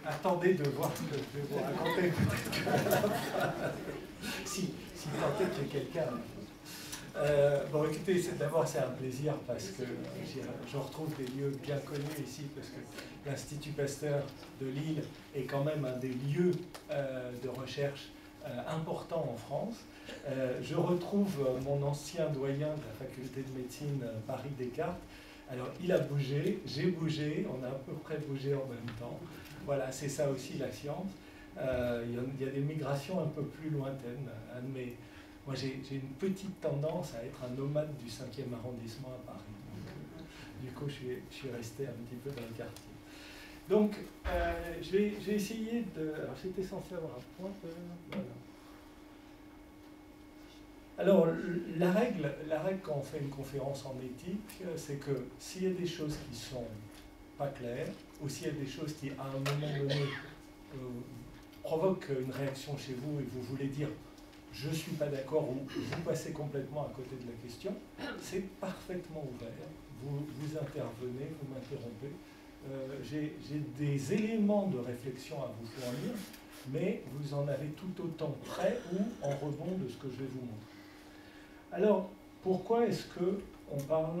attendez de voir ce que je vais vous raconter, si tant est qu'il y ait quelqu'un. Bon, écoutez, d'abord c'est un plaisir parce que je retrouve des lieux bien connus ici, parce que l'Institut Pasteur de Lille est quand même un des lieux de recherche importants en France. Je retrouve mon ancien doyen de la faculté de médecine Paris-Descartes. Alors, il a bougé, j'ai bougé, on a à peu près bougé en même temps. Voilà, c'est ça aussi la science. Il y a des migrations un peu plus lointaines. Moi, j'ai une petite tendance à être un nomade du 5e arrondissement à Paris. Donc, du coup, je suis resté un petit peu dans le quartier. Donc, je vais essayer de... Alors, j'étais censé avoir un point. Voilà. Alors, la règle quand on fait une conférence en éthique, c'est que s'il y a des choses qui ne sont pas claires, ou s'il y a des choses qui, à un moment donné, provoquent une réaction chez vous et vous voulez dire « je ne suis pas d'accord » ou « vous passez complètement à côté de la question », c'est parfaitement ouvert. Vous intervenez, vous m'interrompez. J'ai des éléments de réflexion à vous fournir, mais vous en avez tout autant près ou en rebond de ce que je vais vous montrer. Alors, pourquoi est-ce qu'on parle?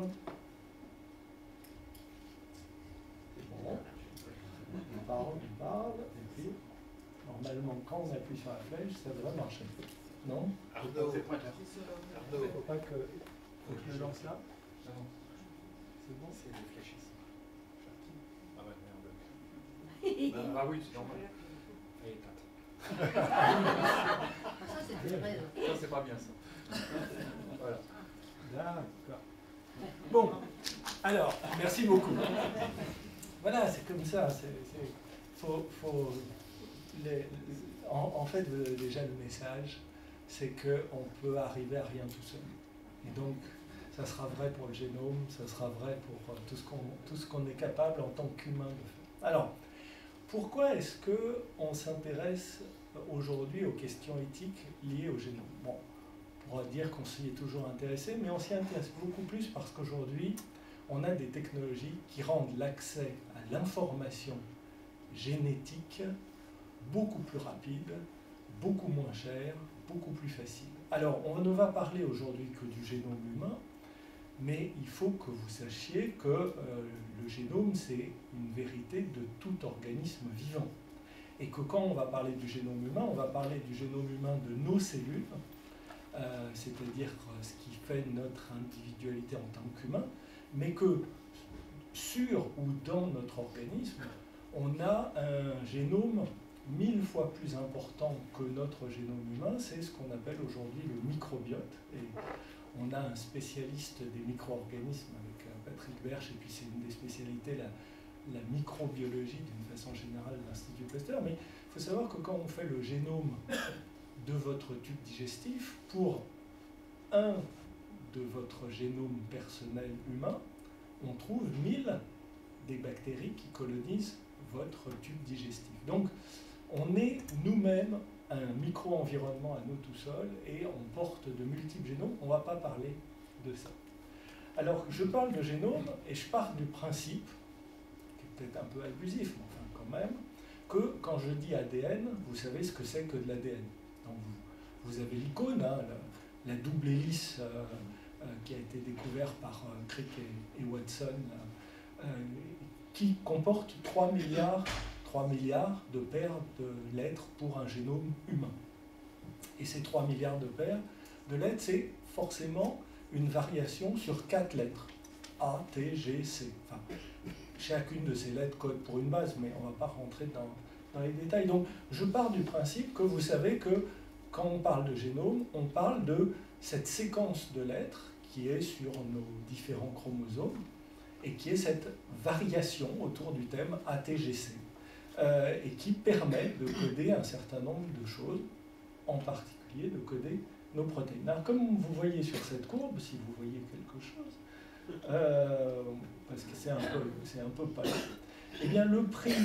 C'est bon. On parle, et puis, normalement, quand on appuie sur la flèche, ça devrait marcher. Non? Arnaud, c'est pointeur. Il ne faut pas que... Faut que je le lance là? Non. C'est bon? C'est des flèches ici. Ah ouais, merde. Ah oui, c'est normal. Allez, tâte. Ça, c'est vrai. Ça, c'est pas bien, ça. Voilà. D'accord. Bon, alors, merci beaucoup. Voilà, c'est comme ça. En fait, déjà, le message, c'est qu'on peut arriver à rien tout seul. Et donc, ça sera vrai pour le génome, ça sera vrai pour tout ce qu'on est capable en tant qu'humain de faire. Alors, pourquoi est-ce qu'on s'intéresse aujourd'hui aux questions éthiques liées au génome? Bon, on pourra dire qu'on s'y est toujours intéressé, mais on s'y intéresse beaucoup plus parce qu'aujourd'hui, on a des technologies qui rendent l'accès à l'information génétique beaucoup plus rapide, beaucoup moins cher, beaucoup plus facile. Alors, on ne va parler aujourd'hui que du génome humain, mais il faut que vous sachiez que le génome, c'est une vérité de tout organisme vivant. Et que quand on va parler du génome humain, on va parler du génome humain de nos cellules, c'est-à-dire ce qui fait notre individualité en tant qu'humain, mais que sur ou dans notre organisme, on a un génome 1000 fois plus important que notre génome humain. C'est ce qu'on appelle aujourd'hui le microbiote. Et on a un spécialiste des micro-organismes avec Patrick Berche, et puis c'est une des spécialités, la microbiologie d'une façon générale de l'Institut Pasteur. Mais il faut savoir que quand on fait le génome de votre tube digestif, pour un de votre génome personnel humain, on trouve 1000 des bactéries qui colonisent votre tube digestif. Donc, on est nous-mêmes un micro-environnement à nous tout seuls et on porte de multiples génomes. On ne va pas parler de ça. Alors, je parle de génome et je pars du principe, qui est peut-être un peu abusif, mais enfin quand même, que quand je dis ADN, vous savez ce que c'est que de l'ADN. Donc, vous avez l'icône, hein, la double hélice qui a été découverte par Crick et Watson, qui comporte 3 milliards de paires de lettres pour un génome humain. Et ces 3 milliards de paires de lettres, c'est forcément une variation sur 4 lettres. A, T, G, C. Enfin, chacune de ces lettres code pour une base, mais on ne va pas rentrer dans les détails. Donc, je pars du principe que vous savez que quand on parle de génome, on parle de cette séquence de lettres qui est sur nos différents chromosomes et qui est cette variation autour du thème ATGC et qui permet de coder un certain nombre de choses, en particulier de coder nos protéines. Alors, comme vous voyez sur cette courbe, si vous voyez quelque chose, parce que c'est un peu pâle, eh bien le prix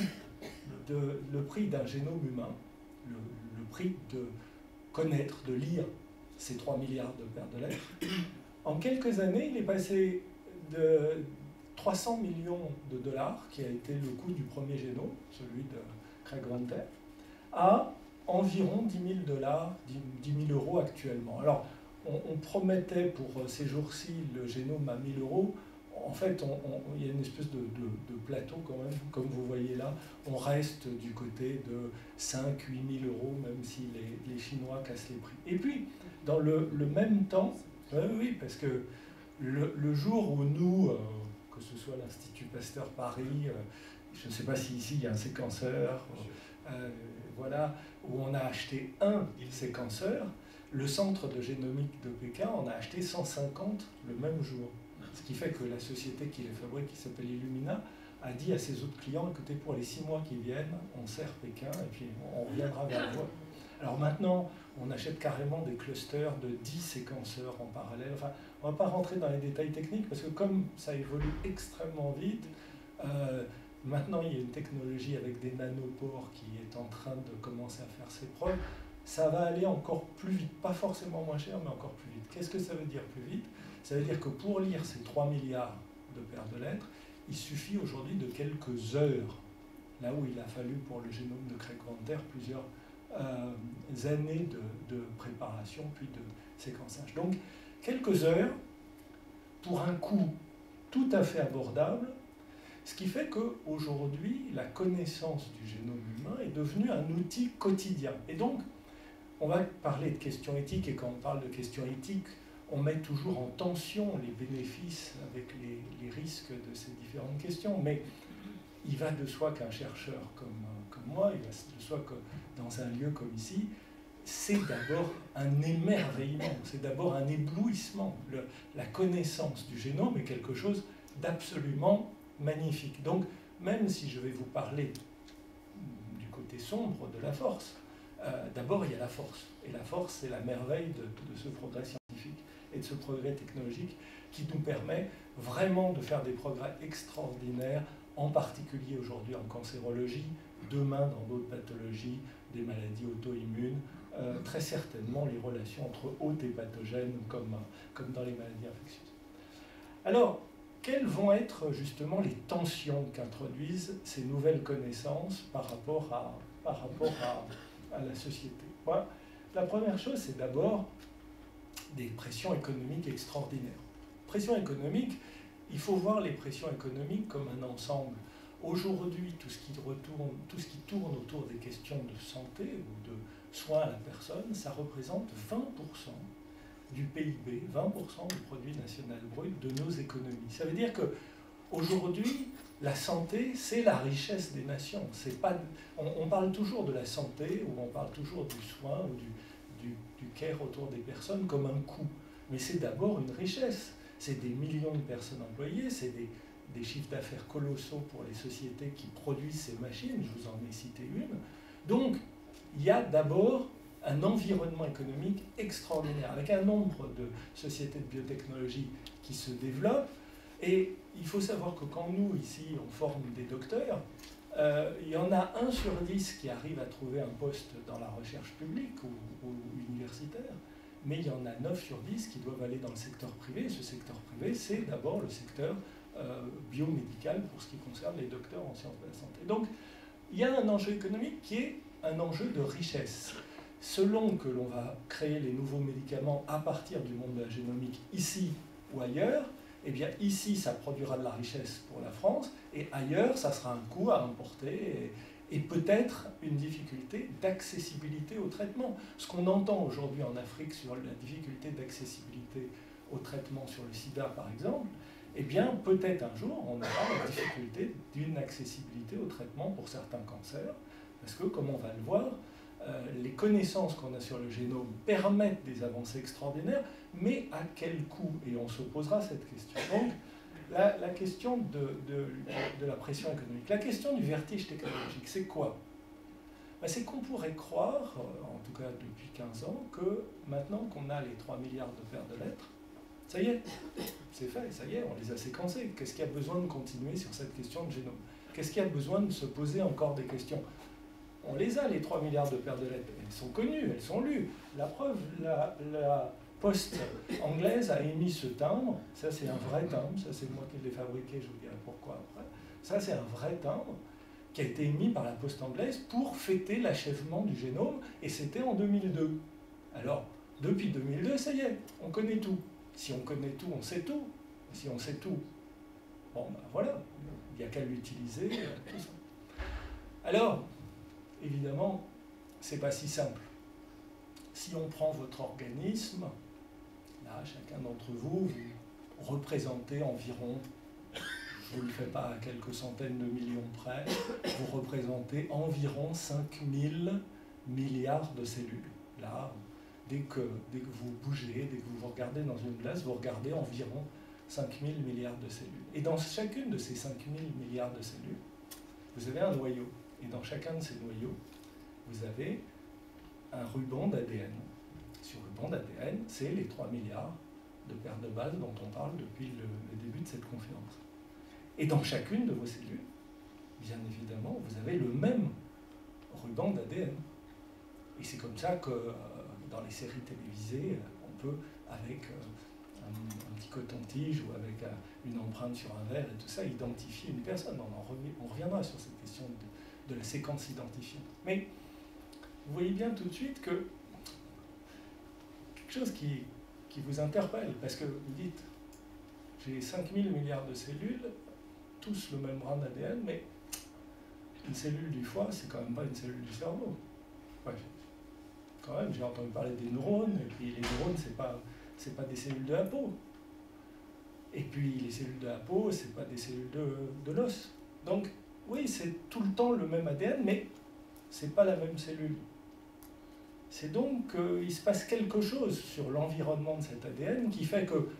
d'un génome humain, le prix de connaître, de lire ces 3 milliards de paires de lettres, en quelques années, il est passé de 300 millions de dollars, qui a été le coût du premier génome, celui de Craig Venter, à environ 10 000 $, 10 000 € actuellement. Alors, on promettait pour ces jours-ci le génome à 1 000 €. En fait, il y a une espèce de plateau quand même, comme vous voyez là. On reste du côté de 5 000 – 8 000 €, même si les Chinois cassent les prix. Et puis, dans le même temps, oui, parce que le jour où nous, que ce soit l'Institut Pasteur Paris, je ne sais pas si ici il y a un séquenceur, voilà, où on a acheté un séquenceur, le centre de génomique de Pékin en a acheté 150 le même jour. Ce qui fait que la société qui les fabrique, qui s'appelle Illumina, a dit à ses autres clients, écoutez, pour les 6 mois qui viennent, on sert Pékin et puis on reviendra vers vous. Alors maintenant, on achète carrément des clusters de 10 séquenceurs en parallèle. Enfin, on ne va pas rentrer dans les détails techniques parce que comme ça évolue extrêmement vite, maintenant il y a une technologie avec des nanopores qui est en train de commencer à faire ses preuves. Ça va aller encore plus vite, pas forcément moins cher, mais encore plus vite. Qu'est-ce que ça veut dire plus vite? Ça veut dire que pour lire ces 3 milliards de paires de lettres, il suffit aujourd'hui de quelques heures, là où il a fallu pour le génome de Craig Venter plusieurs années de préparation puis de séquençage. Donc, quelques heures pour un coût tout à fait abordable, ce qui fait qu'aujourd'hui, la connaissance du génome humain est devenue un outil quotidien. Et donc, on va parler de questions éthiques, et quand on parle de questions éthiques, on met toujours en tension les bénéfices avec les risques de ces différentes questions, mais il va de soi qu'un chercheur comme moi, il va de soi que dans un lieu comme ici, c'est d'abord un émerveillement, c'est d'abord un éblouissement. La connaissance du génome est quelque chose d'absolument magnifique. Donc, même si je vais vous parler du côté sombre de la force, d'abord il y a la force. Et la force, c'est la merveille de ce progrès scientifique et de ce progrès technologique qui nous permet vraiment de faire des progrès extraordinaires, en particulier aujourd'hui en cancérologie, demain dans d'autres pathologies, des maladies auto-immunes, très certainement les relations entre hôtes et pathogènes comme dans les maladies infectieuses. Alors, quelles vont être justement les tensions qu'introduisent ces nouvelles connaissances par rapport à la société? Voilà. La première chose, c'est d'abord des pressions économiques extraordinaires. Pression économique, il faut voir les pressions économiques comme un ensemble. Aujourd'hui, tout ce qui tourne autour des questions de santé ou de soins à la personne, ça représente 20% du PIB, 20% du produit national brut de nos économies. Ça veut dire qu'aujourd'hui, la santé, c'est la richesse des nations. C'est pas, on parle toujours de la santé, ou on parle toujours du soin, ou du care autour des personnes comme un coût. Mais c'est d'abord une richesse. C'est des millions de personnes employées, c'est des chiffres d'affaires colossaux pour les sociétés qui produisent ces machines, je vous en ai cité une. Donc, il y a d'abord un environnement économique extraordinaire, avec un nombre de sociétés de biotechnologie qui se développent. Et il faut savoir que quand nous, ici, on forme des docteurs, il y en a 1 sur 10 qui arrive à trouver un poste dans la recherche publique ou universitaire, mais il y en a 9 sur 10 qui doivent aller dans le secteur privé. Et ce secteur privé, c'est d'abord le secteur biomédical pour ce qui concerne les docteurs en sciences de la santé. Donc, il y a un enjeu économique qui est un enjeu de richesse. Selon que l'on va créer les nouveaux médicaments à partir du monde de la génomique, ici ou ailleurs, eh bien ici, ça produira de la richesse pour la France, et ailleurs, ça sera un coût à importer, et peut-être une difficulté d'accessibilité au traitement. Ce qu'on entend aujourd'hui en Afrique sur la difficulté d'accessibilité au traitement sur le sida, par exemple, eh bien, peut-être un jour, on aura la difficulté d'une accessibilité au traitement pour certains cancers, parce que, comme on va le voir, les connaissances qu'on a sur le génome permettent des avancées extraordinaires, mais à quel coût? Et on se posera cette question. Donc, la question de la pression économique, la question du vertige technologique, c'est quoi? C'est qu'on pourrait croire, en tout cas depuis 15 ans, que maintenant qu'on a les 3 milliards de paires de lettres, ça y est, c'est fait, ça y est, on les a séquencés. Qu'est-ce qu'il y a besoin de continuer sur cette question de génome? Qu'est-ce qu'il y a besoin de se poser encore des questions? On les a, les 3 milliards de paires de lettres. Elles sont connues, elles sont lues. La preuve, la poste anglaise a émis ce timbre. Ça, c'est un vrai timbre. Ça, c'est moi qui l'ai fabriqué. Je vous dirai pourquoi après. Ça, c'est un vrai timbre qui a été émis par la poste anglaise pour fêter l'achèvement du génome, et c'était en 2002. Alors, depuis 2002, ça y est, on connaît tout. Si on connaît tout, on sait tout. Si on sait tout, bon, ben voilà, il n'y a qu'à l'utiliser, tout ça. Alors, évidemment, c'est pas si simple. Si on prend votre organisme, là, chacun d'entre vous, vous représentez environ, je ne vous le fais pas à quelques centaines de millions près, vous représentez environ 5000 milliards de cellules. Là, dès que vous bougez, dès que vous vous regardez dans une glace, vous regardez environ 5000 milliards de cellules. Et dans chacune de ces 5000 milliards de cellules, vous avez un noyau. Et dans chacun de ces noyaux, vous avez un ruban d'ADN. Ce ruban d'ADN, c'est les 3 milliards de paires de bases dont on parle depuis le début de cette conférence. Et dans chacune de vos cellules, bien évidemment, vous avez le même ruban d'ADN. Et c'est comme ça que dans les séries télévisées, on peut, avec un petit coton-tige ou avec une empreinte sur un verre et tout ça, identifier une personne. On reviendra sur cette question de la séquence identifiante. Mais vous voyez bien tout de suite que quelque chose qui vous interpelle, parce que vous dites, j'ai 5000 milliards de cellules, tous le même brin d'ADN, mais une cellule du foie, c'est quand même pas une cellule du cerveau. Ouais. Quand même, j'ai entendu parler des neurones, et puis les neurones, c'est pas des cellules de la peau. Et puis les cellules de la peau, c'est pas des cellules de l'os. Donc, oui, c'est tout le temps le même ADN, mais c'est pas la même cellule. C'est donc qu'il se passe quelque chose sur l'environnement de cet ADN qui fait que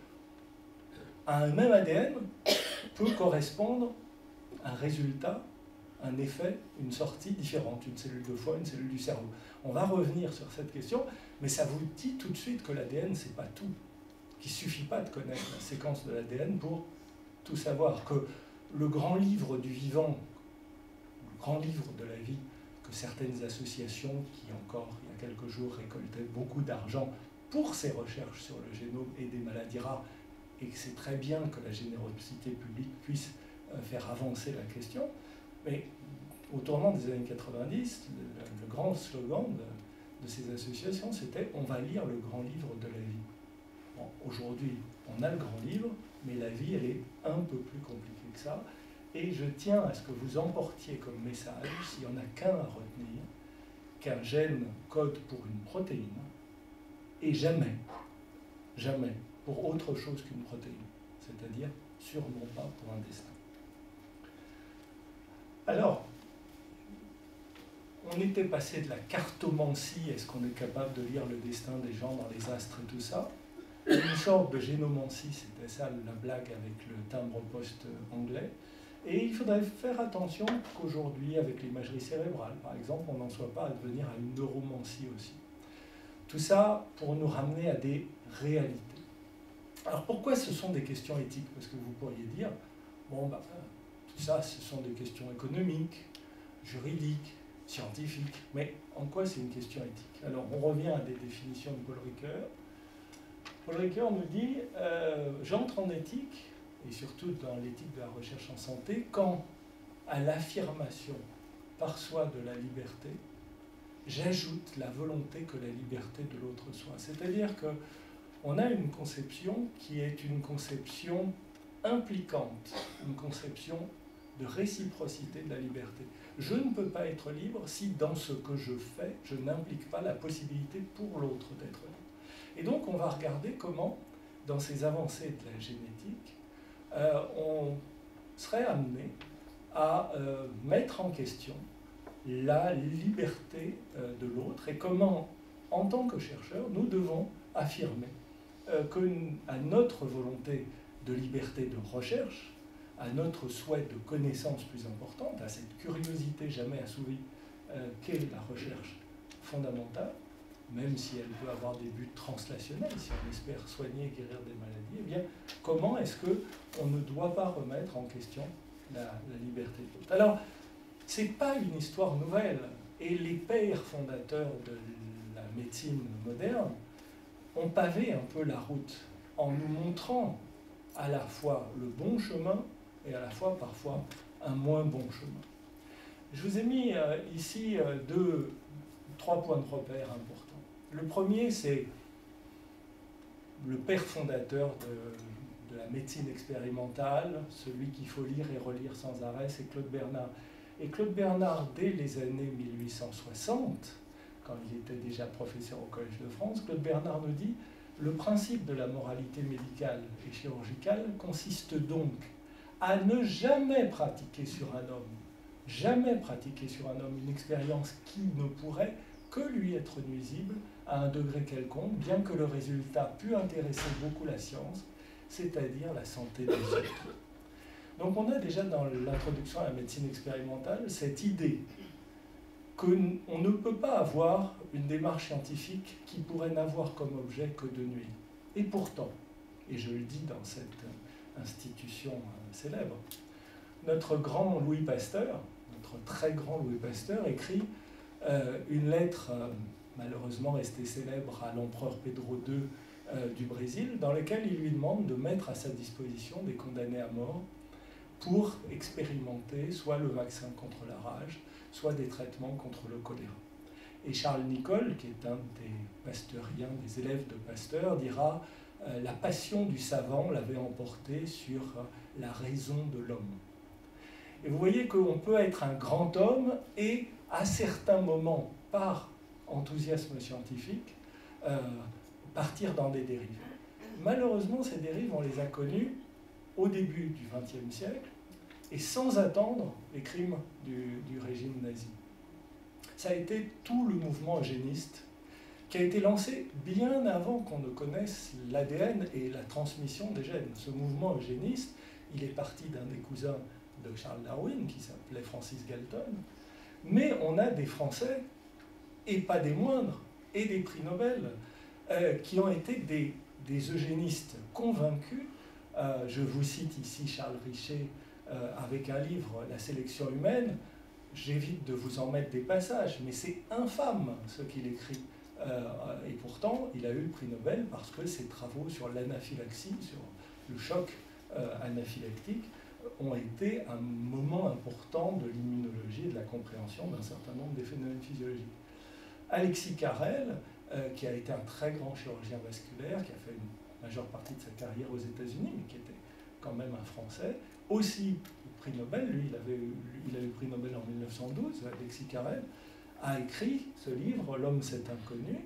à un même ADN peut correspondre un résultat, un effet, une sortie différente, une cellule de foie, une cellule du cerveau. On va revenir sur cette question, mais ça vous dit tout de suite que l'ADN, c'est pas tout, qu'il ne suffit pas de connaître la séquence de l'ADN pour tout savoir, que le grand livre du vivant, le grand livre de la vie, que certaines associations qui encore il y a quelques jours récoltaient beaucoup d'argent pour ces recherches sur le génome et des maladies rares, et que c'est très bien que la générosité publique puisse faire avancer la question, mais au tournant des années 90, le grand slogan de ces associations, c'était « On va lire le grand livre de la vie ». Bon, aujourd'hui, on a le grand livre, mais la vie, elle est un peu plus compliquée que ça. Et je tiens à ce que vous emportiez comme message, s'il n'y en a qu'un à retenir, qu'un gène code pour une protéine, et jamais, jamais pour autre chose qu'une protéine, c'est-à-dire sûrement pas pour un destin. Alors, on était passé de la cartomancie, est-ce qu'on est capable de lire le destin des gens dans les astres et tout ça, une sorte de génomancie, c'était ça la blague avec le timbre-poste anglais. Et il faudrait faire attention qu'aujourd'hui, avec l'imagerie cérébrale, par exemple, on n'en soit pas à devenir à une neuromancie aussi. Tout ça pour nous ramener à des réalités. Alors pourquoi ce sont des questions éthiques? Parce que vous pourriez dire, bon, bah, tout ça, ce sont des questions économiques, juridiques, scientifiques, mais en quoi c'est une question éthique? Alors on revient à des définitions de Paul Ricoeur. Paul Ricoeur nous dit, j'entre en éthique, et surtout dans l'éthique de la recherche en santé, quand à l'affirmation par soi de la liberté, j'ajoute la volonté que la liberté de l'autre soit. C'est-à-dire qu'on a une conception qui est une conception impliquante, une conception de réciprocité de la liberté. Je ne peux pas être libre si dans ce que je fais, je n'implique pas la possibilité pour l'autre d'être libre. Et donc on va regarder comment, dans ces avancées de la génétique, on serait amené à mettre en question la liberté de l'autre et comment, en tant que chercheurs, nous devons affirmer qu'à notre volonté de liberté de recherche, à notre souhait de connaissance plus importante, à cette curiosité jamais assouvie qu'est la recherche fondamentale, même si elle peut avoir des buts translationnels, si on espère soigner et guérir des maladies, eh bien, comment est-ce qu'on ne doit pas remettre en question la liberté de l'autre? Alors, ce n'est pas une histoire nouvelle, et les pères fondateurs de la médecine moderne ont pavé un peu la route en nous montrant à la fois le bon chemin et à la fois parfois un moins bon chemin. Je vous ai mis ici trois points de repère importants. Le premier, c'est le père fondateur de la médecine expérimentale, celui qu'il faut lire et relire sans arrêt, c'est Claude Bernard. Et Claude Bernard, dès les années 1860, quand il était déjà professeur au Collège de France, Claude Bernard nous dit « Le principe de la moralité médicale et chirurgicale consiste donc à ne jamais pratiquer sur un homme une expérience qui ne pourrait que lui être nuisible à un degré quelconque, bien que le résultat pût intéresser beaucoup la science, c'est-à-dire la santé des autres. » Donc on a déjà dans l'introduction à la médecine expérimentale cette idée qu'on ne peut pas avoir une démarche scientifique qui pourrait n'avoir comme objet que de nuire. Et pourtant, et je le dis dans cette institution célèbre, notre grand Louis Pasteur, notre très grand Louis Pasteur, écrit une lettre malheureusement restée célèbre à l'empereur Pedro II du Brésil, dans laquelle il lui demande de mettre à sa disposition des condamnés à mort pour expérimenter soit le vaccin contre la rage, soit des traitements contre le choléra. Et Charles Nicolle, qui est un des pasteuriens, des élèves de Pasteur, dira « La passion du savant l'avait emporté sur la raison de l'homme ». Et vous voyez qu'on peut être un grand homme et, à certains moments, par enthousiasme scientifique, partir dans des dérives. Malheureusement, ces dérives, on les a connues au début du XXe siècle et sans attendre les crimes du régime nazi. Ça a été tout le mouvement eugéniste qui a été lancé bien avant qu'on ne connaisse l'ADN et la transmission des gènes. Ce mouvement eugéniste, il est parti d'un des cousins de Charles Darwin qui s'appelait Francis Galton, mais on a des Français, et pas des moindres, et des prix Nobel, qui ont été des eugénistes convaincus. Je vous cite ici Charles Richet avec un livre, La sélection humaine. J'évite de vous en mettre des passages, mais c'est infâme ce qu'il écrit. Et pourtant, il a eu le prix Nobel parce que ses travaux sur l'anaphylaxie, sur le choc anaphylactique, ont été un moment important de l'immunologie et de la compréhension d'un certain nombre des phénomènes physiologiques. Alexis Carrel, qui a été un très grand chirurgien vasculaire, qui a fait une majeure partie de sa carrière aux États-Unis, mais qui était quand même un Français, aussi prix Nobel, lui il a eu le prix Nobel en 1912, Alexis Carrel, a écrit ce livre, L'homme c'est inconnu,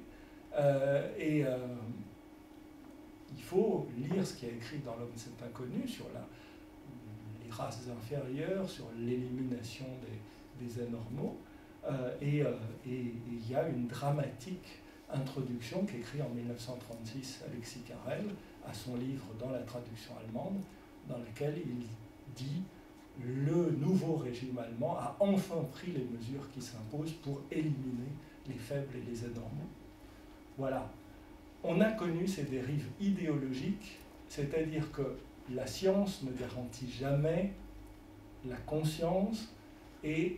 il faut lire ce qu'il a écrit dans L'homme c'est inconnu sur les races inférieures, sur l'élimination des anormaux, et il y a une dramatique introduction qu'écrit en 1936 Alexis Carrel à son livre dans la traduction allemande, dans laquelle il dit « Le nouveau régime allemand a enfin pris les mesures qui s'imposent pour éliminer les faibles et les anormaux. » Voilà. On a connu ces dérives idéologiques, c'est-à-dire que la science ne garantit jamais la conscience et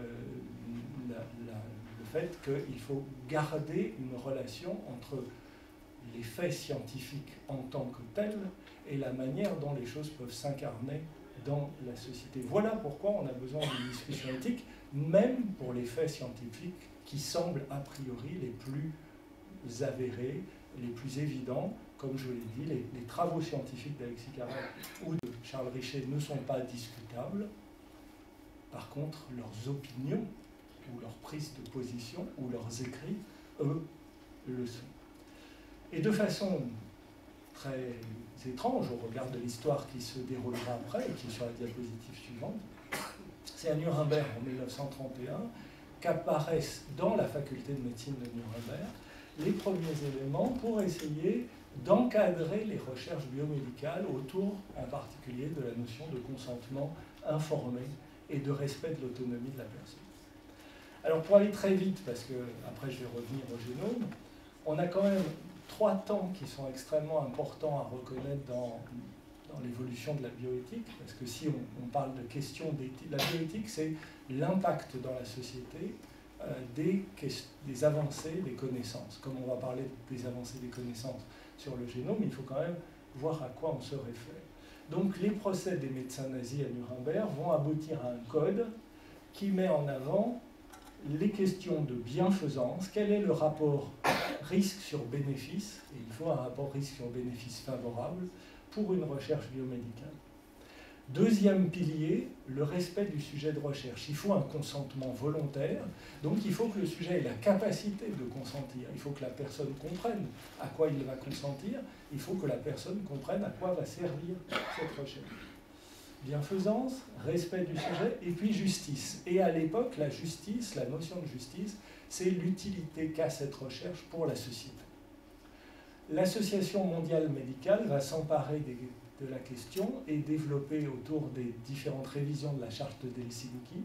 le fait qu'il faut garder une relation entre les faits scientifiques en tant que tels et la manière dont les choses peuvent s'incarner dans la société. Voilà pourquoi on a besoin d'une discussion éthique, même pour les faits scientifiques qui semblent a priori les plus avérés, les plus évidents. Comme je vous l'ai dit, les travaux scientifiques d'Alexis Carrel ou de Charles Richet ne sont pas discutables. Par contre, leurs opinions, ou leurs prises de position, ou leurs écrits, eux, le sont. Et de façon très étrange, au regard de l'histoire qui se déroulera après, et qui est sur la diapositive suivante, c'est à Nuremberg en 1931 qu'apparaissent dans la faculté de médecine de Nuremberg les premiers éléments pour essayer d'encadrer les recherches biomédicales autour, en particulier, de la notion de consentement informé et de respect de l'autonomie de la personne. Alors pour aller très vite, parce que après je vais revenir au génome, on a quand même 3 temps qui sont extrêmement importants à reconnaître dans l'évolution de la bioéthique, parce que si on parle de questions d'éthique, la bioéthique c'est l'impact dans la société des avancées des connaissances. Comme on va parler des avancées des connaissances sur le génome, il faut quand même voir à quoi on se réfère. Donc les procès des médecins nazis à Nuremberg vont aboutir à un code qui met en avant les questions de bienfaisance. Quel est le rapport risque sur bénéfice? Et il faut un rapport risque sur bénéfice favorable pour une recherche biomédicale. Deuxième pilier, le respect du sujet de recherche. Il faut un consentement volontaire, donc il faut que le sujet ait la capacité de consentir. Il faut que la personne comprenne à quoi il va consentir. Il faut que la personne comprenne à quoi va servir cette recherche. Bienfaisance, respect du sujet, et puis justice. Et à l'époque, la justice, la notion de justice, c'est l'utilité qu'a cette recherche pour la société. L'Association mondiale médicale va s'emparer de la question et développer autour des différentes révisions de la charte d'Helsinki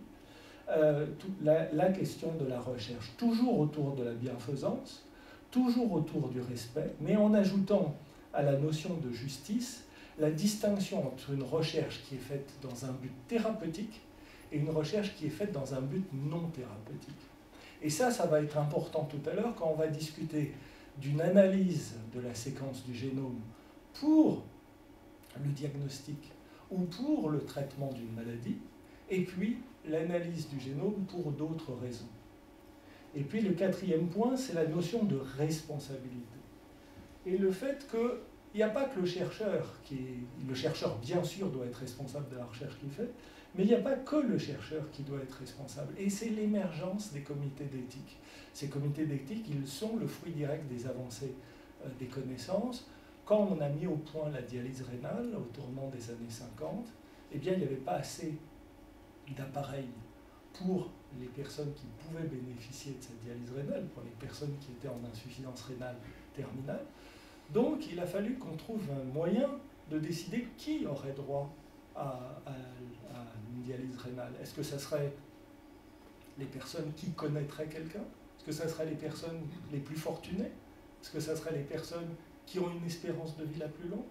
la question de la recherche, toujours autour de la bienfaisance, toujours autour du respect, mais en ajoutant à la notion de justice la distinction entre une recherche qui est faite dans un but thérapeutique et une recherche qui est faite dans un but non thérapeutique. Et ça va être important tout à l'heure quand on va discuter d'une analyse de la séquence du génome pour le diagnostic ou pour le traitement d'une maladie, et puis l'analyse du génome pour d'autres raisons. Et puis le quatrième point, c'est la notion de responsabilité. Et le fait qu'il n'y a pas que le chercheur le chercheur bien sûr doit être responsable de la recherche qu'il fait, mais il n'y a pas que le chercheur qui doit être responsable. Et c'est l'émergence des comités d'éthique. Ces comités d'éthique, ils sont le fruit direct des avancées des connaissances. Quand on a mis au point la dialyse rénale au tournant des années 50, eh bien, il n'y avait pas assez d'appareils pour les personnes qui pouvaient bénéficier de cette dialyse rénale, pour les personnes qui étaient en insuffisance rénale terminale. Donc, il a fallu qu'on trouve un moyen de décider qui aurait droit à une dialyse rénale. Est-ce que ça serait les personnes qui connaîtraient quelqu'un? Est-ce que ça serait les personnes les plus fortunées? Est-ce que ça serait les personnes qui ont une espérance de vie la plus longue?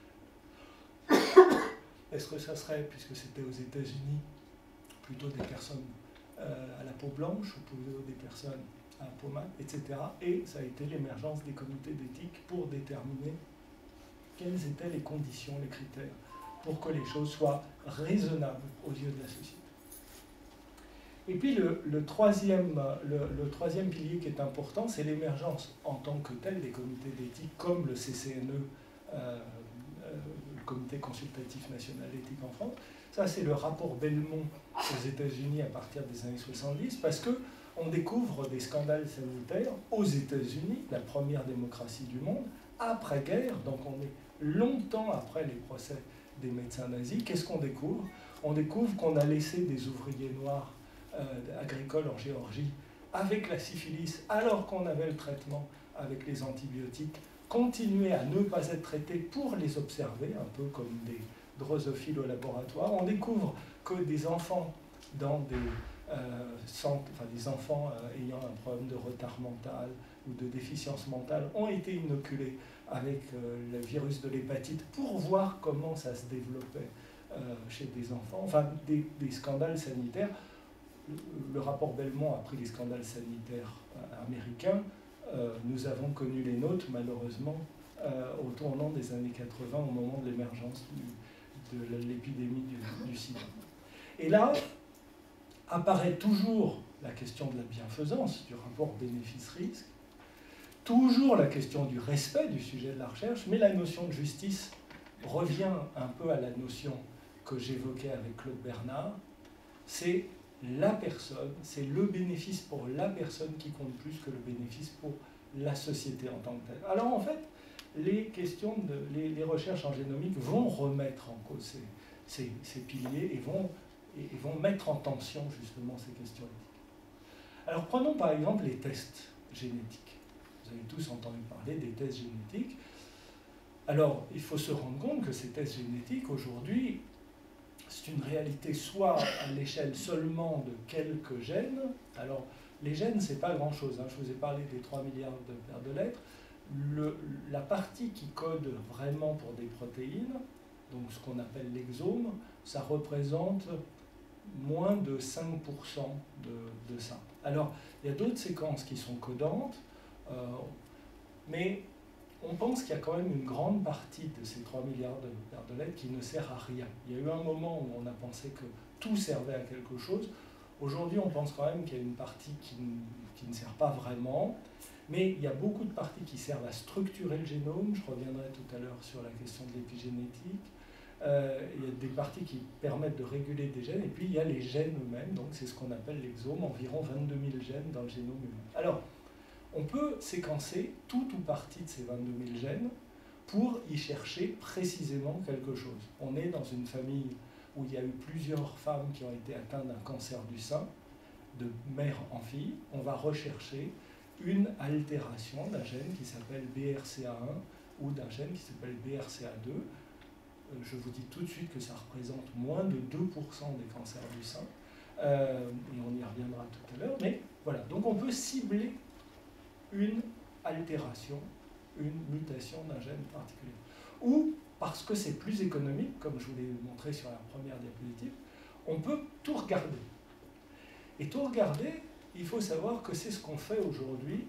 Est-ce que ça serait, puisque c'était aux États-Unis, plutôt des personnes à la peau blanche ou plutôt des personnes à la peau mate, etc. Et ça a été l'émergence des comités d'éthique pour déterminer quelles étaient les conditions, les critères, pour que les choses soient raisonnables aux yeux de la société. Et puis le troisième pilier qui est important, c'est l'émergence en tant que tel des comités d'éthique comme le CCNE, le Comité consultatif national d'éthique en France. Ça, c'est le rapport Belmont aux États-Unis à partir des années 70, parce qu'on découvre des scandales sanitaires aux États-Unis, la première démocratie du monde, après-guerre, donc on est longtemps après les procès des médecins nazis. Qu'est-ce qu'on découvre? On découvre qu'on a laissé des ouvriers noirs agricoles en Géorgie avec la syphilis, alors qu'on avait le traitement avec les antibiotiques, continuer à ne pas être traités pour les observer, un peu comme des drosophiles au laboratoire. On découvre que des enfants dans des des enfants ayant un problème de retard mental ou de déficience mentale ont été inoculés avec le virus de l'hépatite pour voir comment ça se développait chez des enfants. Enfin, des scandales sanitaires. Le rapport Belmont a pris les scandales sanitaires américains. Nous avons connu les nôtres, malheureusement, au tournant des années 80, au moment de l'émergence de l'épidémie du sida. Et là, apparaît toujours la question de la bienfaisance, du rapport bénéfice-risque, toujours la question du respect du sujet de la recherche, mais la notion de justice revient un peu à la notion que j'évoquais avec Claude Bernard, c'est la personne, c'est le bénéfice pour la personne qui compte plus que le bénéfice pour la société en tant que telle. Alors en fait, les recherches en génomique vont remettre en cause ces piliers et vont mettre en tension justement ces questions éthiques. Alors prenons par exemple les tests génétiques. Vous avez tous entendu parler des tests génétiques. Alors il faut se rendre compte que ces tests génétiques aujourd'hui, c'est une réalité soit à l'échelle seulement de quelques gènes. Alors les gènes, c'est pas grand-chose. Je vous ai parlé des 3 milliards de paires de lettres. La partie qui code vraiment pour des protéines, donc ce qu'on appelle l'exome, ça représente moins de 5% de ça. Alors, il y a d'autres séquences qui sont codantes, mais on pense qu'il y a quand même une grande partie de ces 3 milliards de paires de lettres qui ne sert à rien. Il y a eu un moment où on a pensé que tout servait à quelque chose. Aujourd'hui, on pense quand même qu'il y a une partie qui ne sert pas vraiment, mais il y a beaucoup de parties qui servent à structurer le génome. Je reviendrai tout à l'heure sur la question de l'épigénétique. Il y a des parties qui permettent de réguler des gènes, et puis il y a les gènes eux-mêmes, donc c'est ce qu'on appelle l'exome, environ 22 000 gènes dans le génome humain. Alors, on peut séquencer tout ou partie de ces 22 000 gènes pour y chercher précisément quelque chose. On est dans une famille où il y a eu plusieurs femmes qui ont été atteintes d'un cancer du sein, de mère en fille. On va rechercher une altération d'un gène qui s'appelle BRCA1 ou d'un gène qui s'appelle BRCA2. Je vous dis tout de suite que ça représente moins de 2% des cancers du sein, et on y reviendra tout à l'heure, mais voilà, donc on peut cibler une altération, une mutation d'un gène particulier. Ou, parce que c'est plus économique, comme je vous l'ai montré sur la première diapositive, on peut tout regarder. Et tout regarder, il faut savoir que c'est ce qu'on fait aujourd'hui,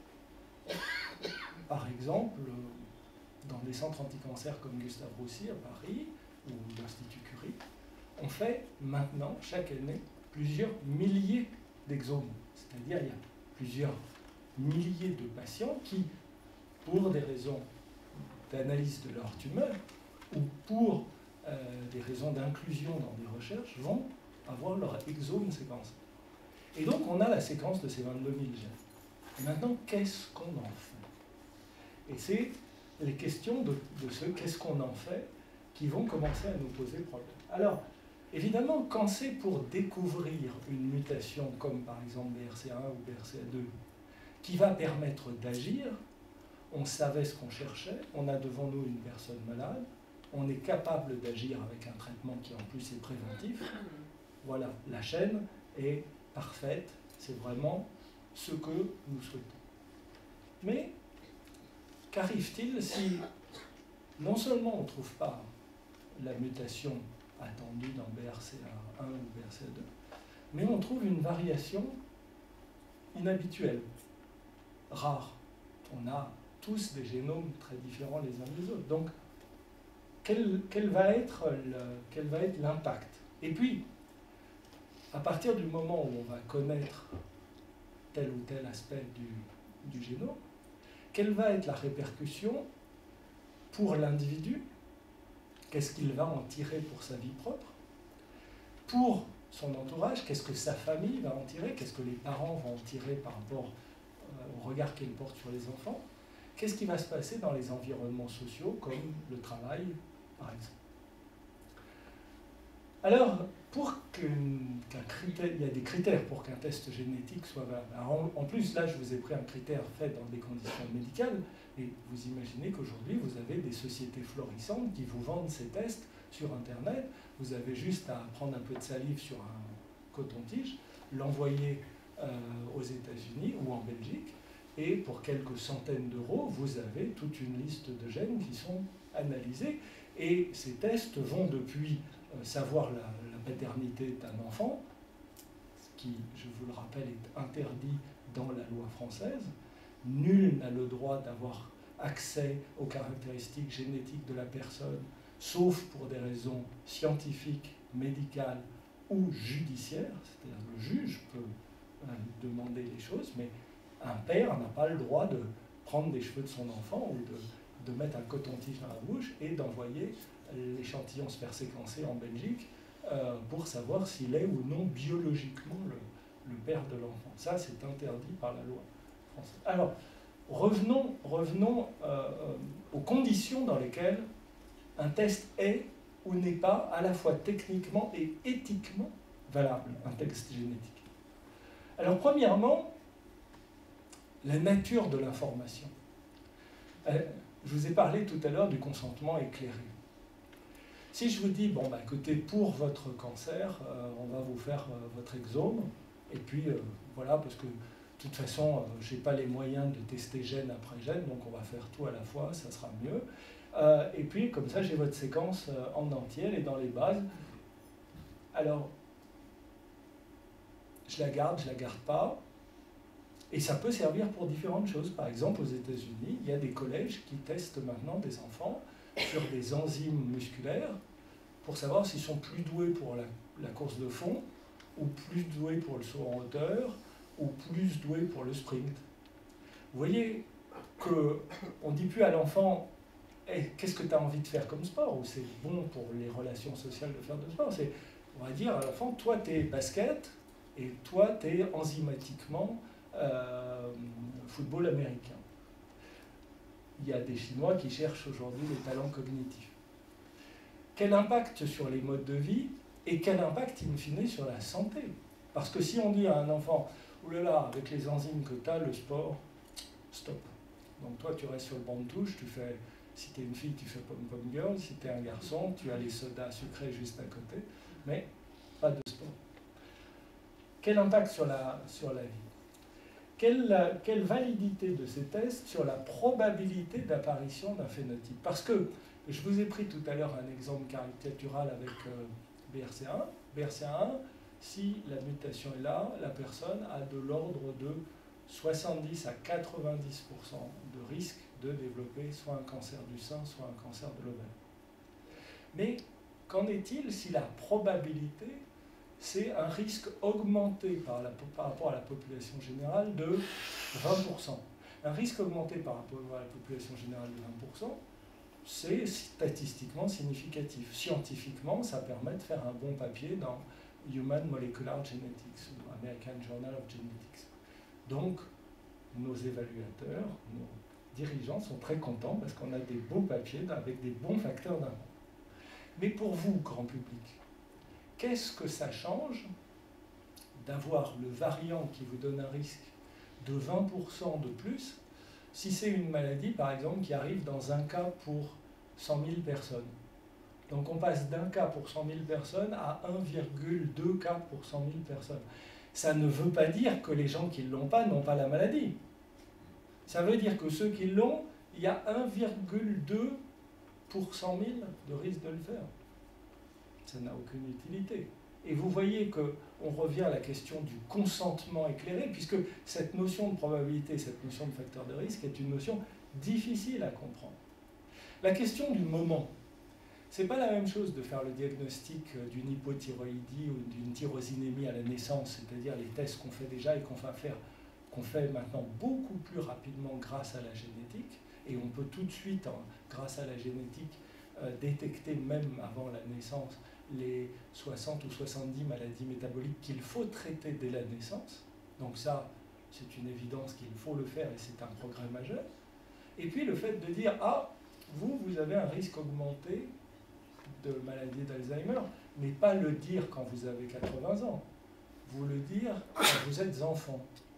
par exemple, dans des centres anti-cancer comme Gustave Roussy à Paris ou l'Institut Curie, on fait maintenant, chaque année, plusieurs milliers d'exomes. C'est-à-dire il y a plusieurs milliers de patients qui, pour des raisons d'analyse de leur tumeur ou pour des raisons d'inclusion dans des recherches, vont avoir leur exome séquencé. Et donc on a la séquence de ces 22 000 gènes. Et maintenant, qu'est-ce qu'on en fait? Et c'est les questions de ce qu'est-ce qu'on en fait qui vont commencer à nous poser problème. Alors, évidemment, quand c'est pour découvrir une mutation comme par exemple BRCA1 ou BRCA2 qui va permettre d'agir, on savait ce qu'on cherchait, on a devant nous une personne malade, on est capable d'agir avec un traitement qui en plus est préventif. Voilà, la chaîne est parfaite, c'est vraiment ce que nous souhaitons. Mais qu'arrive-t-il si non seulement on ne trouve pas la mutation attendue dans BRCA1 ou BRCA2, mais on trouve une variation inhabituelle, rare. On a tous des génomes très différents les uns des autres. Donc, quel va être l'impact? Et puis, à partir du moment où on va connaître tel ou tel aspect du génome, quelle va être la répercussion pour l'individu? Qu'est-ce qu'il va en tirer pour sa vie propre? Pour son entourage, qu'est-ce que sa famille va en tirer? Qu'est-ce que les parents vont en tirer par rapport au regard qu'ils portent sur les enfants? Qu'est-ce qui va se passer dans les environnements sociaux, comme le travail, par exemple? Alors, il y a des critères pour qu'un test génétique soit valable. Alors, en plus, là, je vous ai pris un critère fait dans des conditions médicales, et vous imaginez qu'aujourd'hui, vous avez des sociétés florissantes qui vous vendent ces tests sur Internet. Vous avez juste à prendre un peu de salive sur un coton-tige, l'envoyer aux États-Unis ou en Belgique, et pour quelques centaines d'euros, vous avez toute une liste de gènes qui sont analysés. Et ces tests vont depuis savoir la paternité d'un enfant, ce qui, je vous le rappelle, est interdit dans la loi française. Nul n'a le droit d'avoir accès aux caractéristiques génétiques de la personne, sauf pour des raisons scientifiques, médicales ou judiciaires. C'est-à-dire le juge peut demander les choses, mais un père n'a pas le droit de prendre des cheveux de son enfant ou de mettre un coton-tige dans la bouche et d'envoyer l'échantillon se faire séquencer en Belgique pour savoir s'il est ou non biologiquement le père de l'enfant. Ça, c'est interdit par la loi française. Alors, revenons aux conditions dans lesquelles un test est ou n'est pas à la fois techniquement et éthiquement valable, un test génétique. Alors, premièrement, la nature de l'information. Je vous ai parlé tout à l'heure du consentement éclairé. Si je vous dis, bon, bah, écoutez, pour votre cancer, on va vous faire votre exome, et puis voilà, parce que de toute façon, je n'ai pas les moyens de tester gène après gène, donc on va faire tout à la fois, ça sera mieux. Et puis, comme ça, j'ai votre séquence en entier, elle est dans les bases. Alors, je la garde pas. Et ça peut servir pour différentes choses. Par exemple, aux États-Unis, il y a des collèges qui testent maintenant des enfants sur des enzymes musculaires pour savoir s'ils sont plus doués pour la course de fond ou plus doué pour le saut en hauteur, ou plus doué pour le sprint. Vous voyez qu'on ne dit plus à l'enfant hey, qu'est-ce que tu as envie de faire comme sport, ou c'est bon pour les relations sociales de faire de sport. On va dire à l'enfant, toi tu es basket, et toi tu es enzymatiquement football américain. Il y a des Chinois qui cherchent aujourd'hui les talents cognitifs. Quel impact sur les modes de vie et quel impact in fine sur la santé? Parce que si on dit à un enfant, oulala, avec les enzymes que tu as, le sport, stop. Donc toi tu restes sur le banc de touche, tu fais, si tu es une fille tu fais pom-pom girl, si tu es un garçon tu as les sodas sucrés juste à côté, mais pas de sport. Quel impact sur la vie? Quelle validité de ces tests sur la probabilité d'apparition d'un phénotype? Parce que je vous ai pris tout à l'heure un exemple caricatural avec BRCA1. BRCA1, si la mutation est là, la personne a de l'ordre de 70 à 90% de risque de développer soit un cancer du sein, soit un cancer de l'ovaire. Mais qu'en est-il si la probabilité, c'est un risque augmenté par rapport à la population générale de 20%. Un risque augmenté par rapport à la population générale de 20%, c'est statistiquement significatif. Scientifiquement, ça permet de faire un bon papier dans Human Molecular Genetics ou American Journal of Genetics. Donc, nos évaluateurs, nos dirigeants sont très contents parce qu'on a des beaux papiers avec des bons facteurs d'impact. Mais pour vous, grand public, qu'est-ce que ça change d'avoir le variant qui vous donne un risque de 20% de plus si c'est une maladie, par exemple, qui arrive dans un cas pour 100 000 personnes? Donc on passe d'un cas pour 100 000 personnes à 1,2 cas pour 100 000 personnes. Ça ne veut pas dire que les gens qui ne l'ont pas n'ont pas la maladie. Ça veut dire que ceux qui l'ont, il y a 1,2 pour 100 000 de risque de le faire. Ça n'a aucune utilité. Et vous voyez qu'on revient à la question du consentement éclairé, puisque cette notion de probabilité, cette notion de facteur de risque est une notion difficile à comprendre. La question du moment, c'est pas la même chose de faire le diagnostic d'une hypothyroïdie ou d'une tyrosinémie à la naissance, c'est-à-dire les tests qu'on fait déjà et qu'on fait maintenant beaucoup plus rapidement grâce à la génétique, et on peut tout de suite, grâce à la génétique, détecter même avant la naissance les 60 ou 70 maladies métaboliques qu'il faut traiter dès la naissance. Donc ça, c'est une évidence qu'il faut le faire et c'est un progrès majeur. Et puis le fait de dire, ah, vous avez un risque augmenté de maladie d'Alzheimer, mais pas le dire quand vous avez 80 ans, vous le dire quand vous êtes enfant.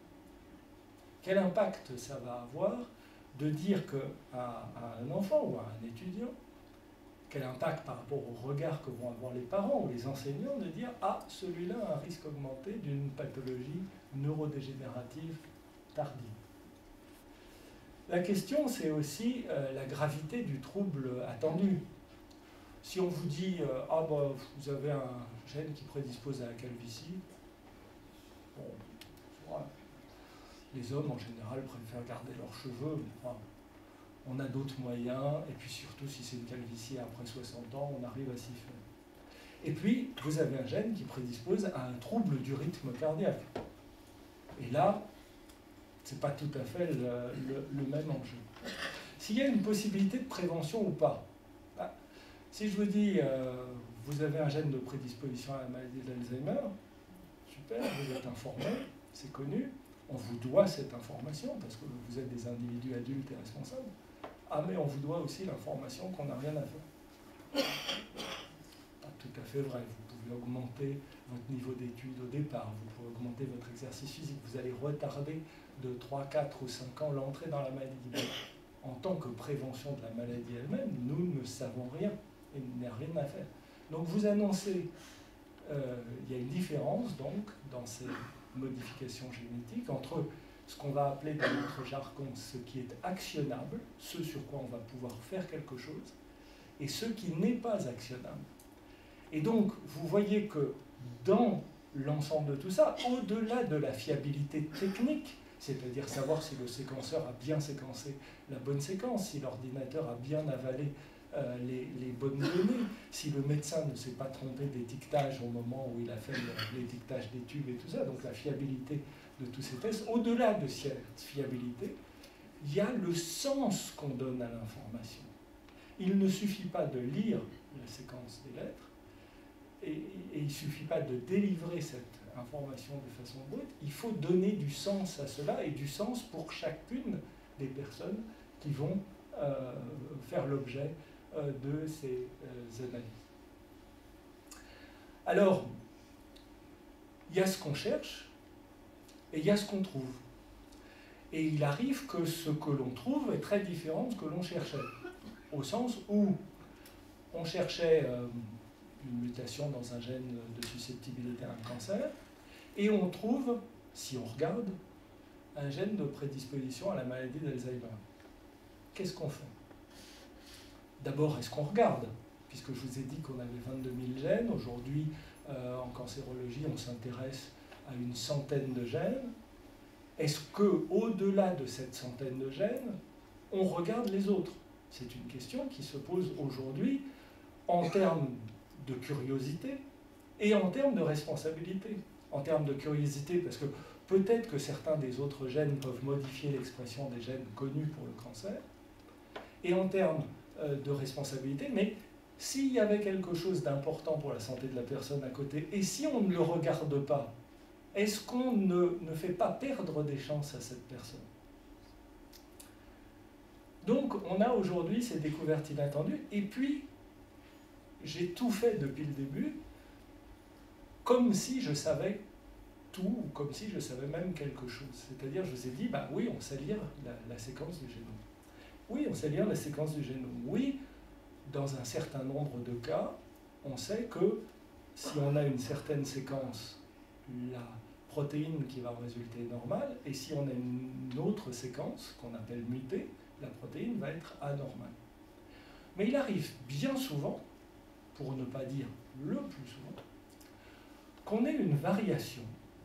Quel impact ça va avoir de dire à un enfant ou à un étudiant, quel impact par rapport au regard que vont avoir les parents ou les enseignants, de dire « Ah, celui-là a un risque augmenté d'une pathologie neurodégénérative tardive ». La question, c'est aussi la gravité du trouble attendu. Si on vous dit « Ah, bah, vous avez un gène qui prédispose à la calvitie », bon, voilà. Les hommes, en général, préfèrent garder leurs cheveux, mais enfin, on a d'autres moyens, et puis surtout, si c'est une calvitie après 60 ans, on arrive à s'y faire. Et puis, vous avez un gène qui prédispose à un trouble du rythme cardiaque. Et là, ce n'est pas tout à fait le même enjeu. S'il y a une possibilité de prévention ou pas, si je vous dis, vous avez un gène de prédisposition à la maladie d'Alzheimer, super, vous êtes informé, c'est connu, on vous doit cette information, parce que vous êtes des individus adultes et responsables. Ah, mais on vous doit aussi l'information qu'on n'a rien à faire. Pas tout à fait vrai. Vous pouvez augmenter votre niveau d'études au départ, vous pouvez augmenter votre exercice physique, vous allez retarder de 3, 4 ou 5 ans l'entrée dans la maladie. En tant que prévention de la maladie elle-même, nous ne savons rien et il n'y a rien à faire. Donc vous annoncez, il y a une différence donc dans ces modifications génétiques entre ce qu'on va appeler dans notre jargon ce qui est actionnable, ce sur quoi on va pouvoir faire quelque chose, et ce qui n'est pas actionnable. Et donc, vous voyez que dans l'ensemble de tout ça, au-delà de la fiabilité technique, c'est-à-dire savoir si le séquenceur a bien séquencé la bonne séquence, si l'ordinateur a bien avalé les bonnes données. Si le médecin ne s'est pas trompé d'étiquetage au moment où il a fait l'étiquetage des tubes et tout ça, donc la fiabilité de tous ces tests, au-delà de cette fiabilité, il y a le sens qu'on donne à l'information. Il ne suffit pas de lire la séquence des lettres, et il ne suffit pas de délivrer cette information de façon brute, il faut donner du sens à cela, et du sens pour chacune des personnes qui vont faire l'objet de ces analyses. Alors, il y a ce qu'on cherche, et il y a ce qu'on trouve. Et il arrive que ce que l'on trouve est très différent de ce que l'on cherchait, au sens où on cherchait une mutation dans un gène de susceptibilité à un cancer, et on trouve, si on regarde, un gène de prédisposition à la maladie d'Alzheimer. Qu'est-ce qu'on fait? D'abord, est-ce qu'on regarde? Puisque je vous ai dit qu'on avait 22 000 gènes, aujourd'hui, en cancérologie, on s'intéresse à une centaine de gènes. Est-ce qu'au-delà de cette centaine de gènes, on regarde les autres? C'est une question qui se pose aujourd'hui en termes de curiosité et en termes de responsabilité. En termes de curiosité, parce que peut-être que certains des autres gènes peuvent modifier l'expression des gènes connus pour le cancer, et en termes de responsabilité, mais s'il y avait quelque chose d'important pour la santé de la personne à côté, et si on ne le regarde pas, est-ce qu'on ne fait pas perdre des chances à cette personne? Donc, on a aujourd'hui ces découvertes inattendues, et puis, j'ai tout fait depuis le début, comme si je savais tout, ou comme si je savais même quelque chose. C'est-à-dire, je vous ai dit, bah oui, on sait lire la séquence du génome. Oui, on sait lire la séquence du génome. Oui, dans un certain nombre de cas, on sait que si on a une certaine séquence, la protéine qui va résulter est normale, et si on a une autre séquence, qu'on appelle mutée, la protéine va être anormale. Mais il arrive bien souvent, pour ne pas dire le plus souvent, qu'on ait une variation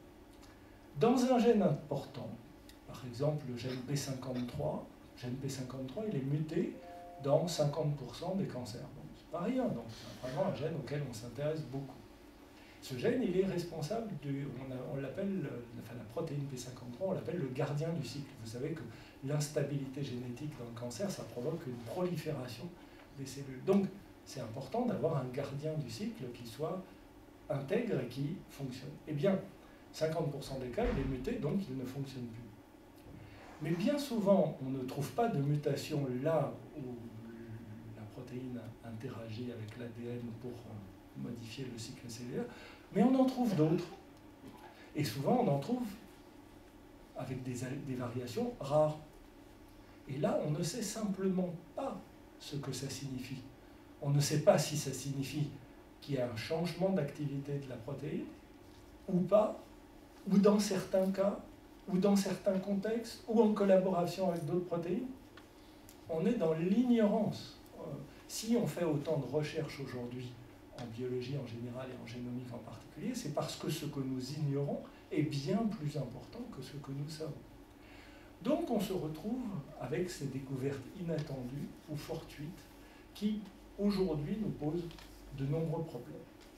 dans un gène important. Par exemple, le gène P53, il est muté dans 50% des cancers. Donc, c'est pas rien, donc c'est vraiment un gène auquel on s'intéresse beaucoup. Ce gène, il est responsable on l'appelle, enfin la protéine P53, on l'appelle le gardien du cycle. Vous savez que l'instabilité génétique dans le cancer, ça provoque une prolifération des cellules. Donc, c'est important d'avoir un gardien du cycle qui soit intègre et qui fonctionne. Eh bien, 50% des cas, il est muté, donc il ne fonctionne plus. Mais bien souvent, on ne trouve pas de mutation là où la protéine interagit avec l'ADN pour modifier le cycle cellulaire, mais on en trouve d'autres. Et souvent, on en trouve avec des variations rares. Et là, on ne sait simplement pas ce que ça signifie. On ne sait pas si ça signifie qu'il y a un changement d'activité de la protéine, ou pas, ou dans certains cas, ou dans certains contextes, ou en collaboration avec d'autres protéines. On est dans l'ignorance. Si on fait autant de recherches aujourd'hui, en biologie en général et en génomique en particulier, c'est parce que ce que nous ignorons est bien plus important que ce que nous savons. Donc on se retrouve avec ces découvertes inattendues ou fortuites qui, aujourd'hui, nous posent de nombreux problèmes.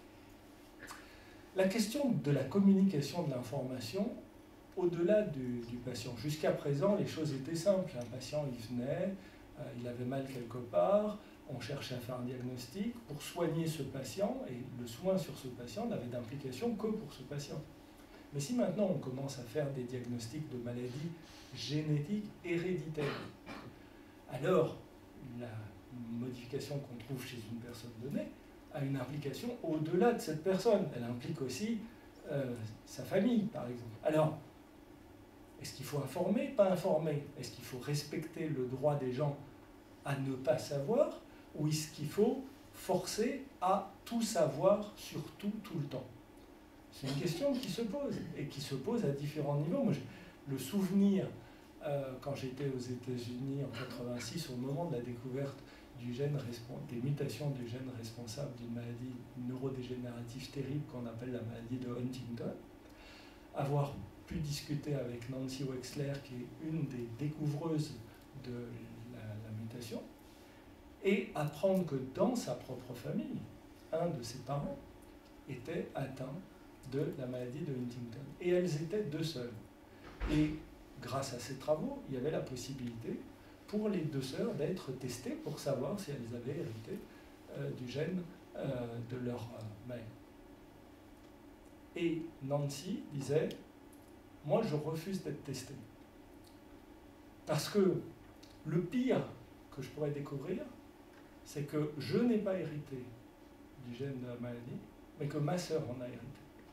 La question de la communication de l'information, au-delà du patient. Jusqu'à présent, les choses étaient simples. Un patient, il venait, il avait mal quelque part, on cherchait à faire un diagnostic pour soigner ce patient, et le soin sur ce patient n'avait d'implication que pour ce patient. Mais si maintenant on commence à faire des diagnostics de maladies génétiques héréditaires, alors la modification qu'on trouve chez une personne donnée a une implication au-delà de cette personne. Elle implique aussi sa famille, par exemple. Alors, est-ce qu'il faut informer, pas informer? Est-ce qu'il faut respecter le droit des gens à ne pas savoir, ou est-ce qu'il faut forcer à tout savoir sur tout, tout le temps? C'est une question qui se pose, et qui se pose à différents niveaux. Moi, le souvenir, quand j'étais aux États-Unis en 86, au moment de la découverte des mutations du gène responsable d'une maladie neurodégénérative terrible qu'on appelle la maladie de Huntington, avoir pu discuter avec Nancy Wexler, qui est une des découvreuses de la mutation, et apprendre que dans sa propre famille, un de ses parents était atteint de la maladie de Huntington. Et elles étaient 2 sœurs. Et grâce à ces travaux, il y avait la possibilité pour les 2 sœurs d'être testées pour savoir si elles avaient hérité du gène de leur mère. Et Nancy disait, moi je refuse d'être testée. Parce que le pire que je pourrais découvrir, c'est que je n'ai pas hérité du gène de la maladie, mais que ma sœur en a hérité.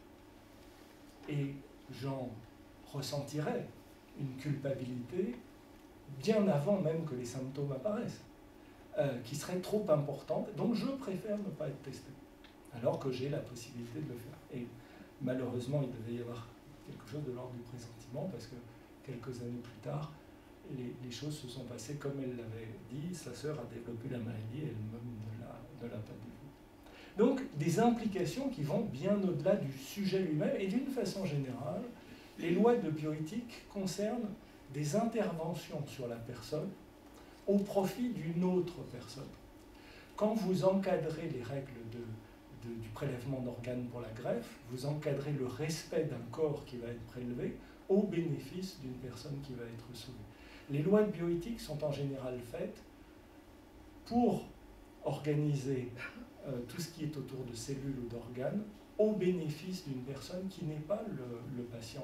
Et j'en ressentirais une culpabilité bien avant même que les symptômes apparaissent, qui serait trop importante. Donc je préfère ne pas être testé, alors que j'ai la possibilité de le faire. Et malheureusement, il devait y avoir quelque chose de l'ordre du pressentiment, parce que quelques années plus tard, les choses se sont passées comme elle l'avait dit. Sa sœur a développé la maladie et elle-même ne l'a pas développée. Donc, des implications qui vont bien au-delà du sujet lui-même. Et d'une façon générale, les lois de bioéthique concernent des interventions sur la personne au profit d'une autre personne. Quand vous encadrez les règles du prélèvement d'organes pour la greffe, vous encadrez le respect d'un corps qui va être prélevé au bénéfice d'une personne qui va être sauvée. Les lois de bioéthique sont en général faites pour organiser tout ce qui est autour de cellules ou d'organes au bénéfice d'une personne qui n'est pas le patient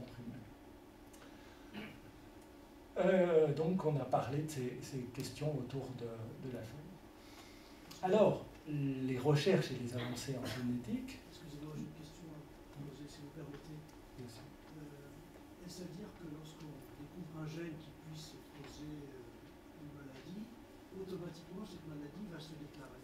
primaire. Donc on a parlé de ces questions autour de la famille. Alors, les recherches et les avancées en génétique... Excusez-moi, j'ai une question à poser, si vous permettez. Est-ce à dire que lorsqu'on découvre un gène qui puisse causer une maladie, automatiquement cette maladie va se déclarer?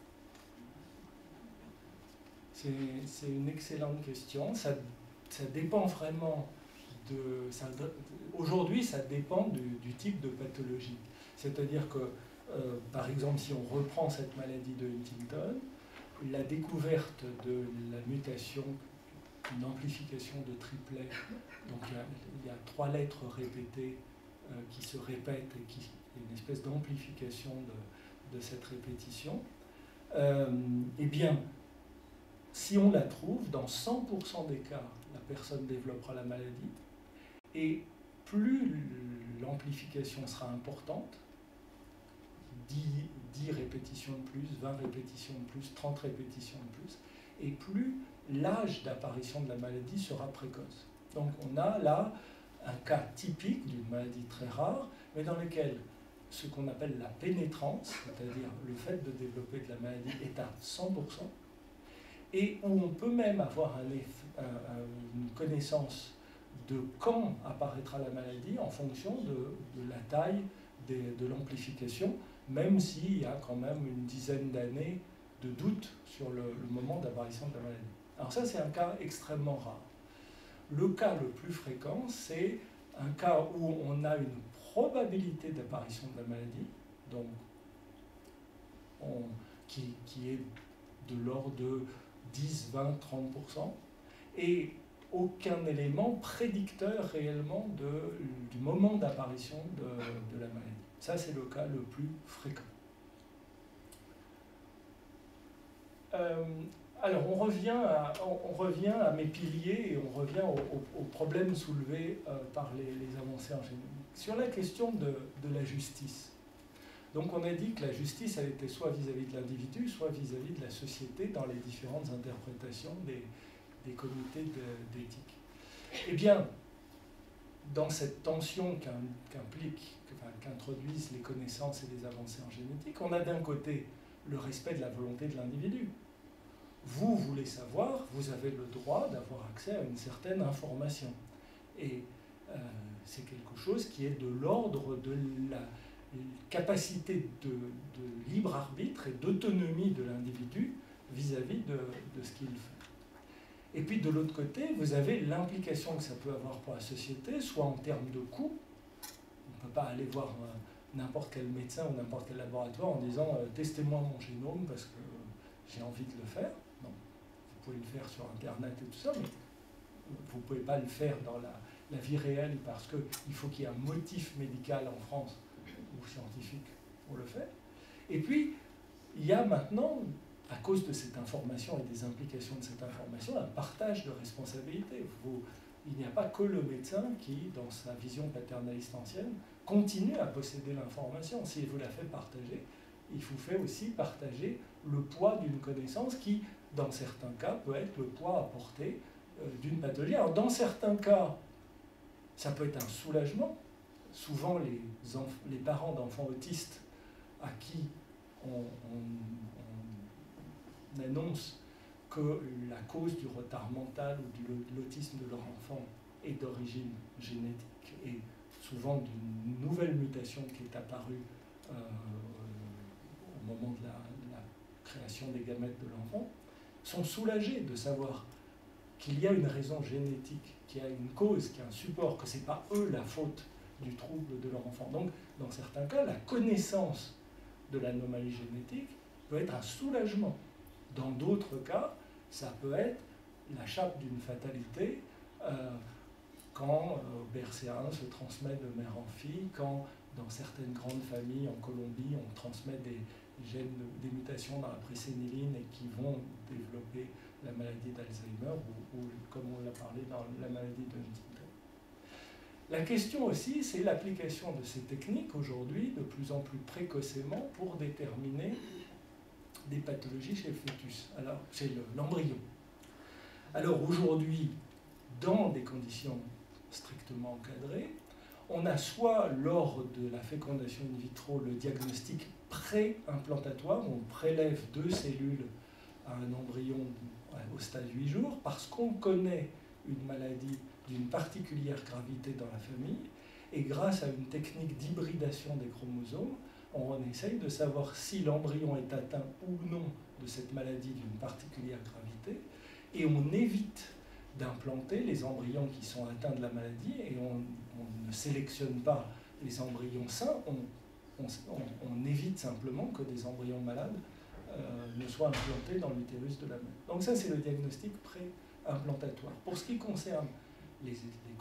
C'est une excellente question. Ça dépend vraiment de... Aujourd'hui, ça dépend du type de pathologie. C'est-à-dire que, par exemple, si on reprend cette maladie de Huntington, la découverte de la mutation, une amplification de triplet, donc il y a 3 lettres répétées qui se répètent et qui est une espèce d'amplification de cette répétition, eh bien, si on la trouve, dans 100% des cas, la personne développera la maladie, et plus l'amplification sera importante, 10 répétitions de plus, 20 répétitions de plus, 30 répétitions de plus, et plus l'âge d'apparition de la maladie sera précoce. Donc on a là un cas typique d'une maladie très rare, mais dans lequel ce qu'on appelle la pénétrance, c'est-à-dire le fait de développer de la maladie, est à 100%, et où on peut même avoir une connaissance de quand apparaîtra la maladie en fonction de la taille de l'amplification, même s'il y a quand même une dizaine d'années de doute sur le moment d'apparition de la maladie. Alors ça, c'est un cas extrêmement rare. Le cas le plus fréquent, c'est un cas où on a une probabilité d'apparition de la maladie, donc qui est de l'ordre de 10, 20, 30%, et aucun élément prédicteur réellement du moment d'apparition de la maladie. Ça, c'est le cas le plus fréquent. Alors, on revient à mes piliers et on revient aux problèmes soulevés par les avancées en génétique. Sur la question de la justice, donc on a dit que la justice, elle était soit vis-à-vis de l'individu, soit vis-à-vis de la société dans les différentes interprétations des comités d'éthique. Eh bien, dans cette tension qu'introduisent les connaissances et les avancées en génétique, on a d'un côté le respect de la volonté de l'individu. Vous voulez savoir, vous avez le droit d'avoir accès à une certaine information. Et c'est quelque chose qui est de l'ordre de la capacité de libre arbitre et d'autonomie de l'individu vis-à-vis de ce qu'il fait. Et puis de l'autre côté, vous avez l'implication que ça peut avoir pour la société, soit en termes de coûts. On ne peut pas aller voir n'importe quel médecin ou n'importe quel laboratoire en disant « testez-moi mon génome parce que j'ai envie de le faire ». Non, vous pouvez le faire sur Internet et tout ça, mais vous ne pouvez pas le faire dans la vie réelle parce qu'il faut qu'il y ait un motif médical en France ou scientifique pour le faire. Et puis, il y a maintenant, à cause de cette information et des implications de cette information, un partage de responsabilités. Il n'y a pas que le médecin qui, dans sa vision paternaliste ancienne, continue à posséder l'information. S'il vous la fait partager, il vous fait aussi partager le poids d'une connaissance qui, dans certains cas, peut être le poids à porter d'une pathologie. Alors, dans certains cas, ça peut être un soulagement. Souvent, les parents d'enfants autistes à qui on annonce que la cause du retard mental ou de l'autisme de leur enfant est d'origine génétique et souvent d'une nouvelle mutation qui est apparue au moment de la création des gamètes de l'enfant, sont soulagés de savoir qu'il y a une raison génétique, qu'il y a une cause, qu'il y a un support, que ce n'est pas eux la faute du trouble de leur enfant. Donc, dans certains cas, la connaissance de l'anomalie génétique peut être un soulagement. Dans d'autres cas, ça peut être la chape d'une fatalité quand BRCA1 se transmet de mère en fille, quand dans certaines grandes familles en Colombie, on transmet des gènes, des mutations dans la préséniline et qui vont développer la maladie d'Alzheimer ou, comme on l'a parlé, dans la maladie de Huntington. La question aussi, c'est l'application de ces techniques aujourd'hui de plus en plus précocement pour déterminer des pathologies chez le fœtus, alors chez l'embryon. Alors aujourd'hui, dans des conditions strictement encadrées, on a soit lors de la fécondation in vitro le diagnostic pré-implantatoire, on prélève 2 cellules à un embryon au stade 8 jours, parce qu'on connaît une maladie d'une particulière gravité dans la famille, et grâce à une technique d'hybridation des chromosomes, on essaye de savoir si l'embryon est atteint ou non de cette maladie d'une particulière gravité, et on évite d'implanter les embryons qui sont atteints de la maladie, et on ne sélectionne pas les embryons sains, on évite simplement que des embryons malades ne soient implantés dans l'utérus de la mère. Donc ça, c'est le diagnostic pré-implantatoire. Pour ce qui concerne les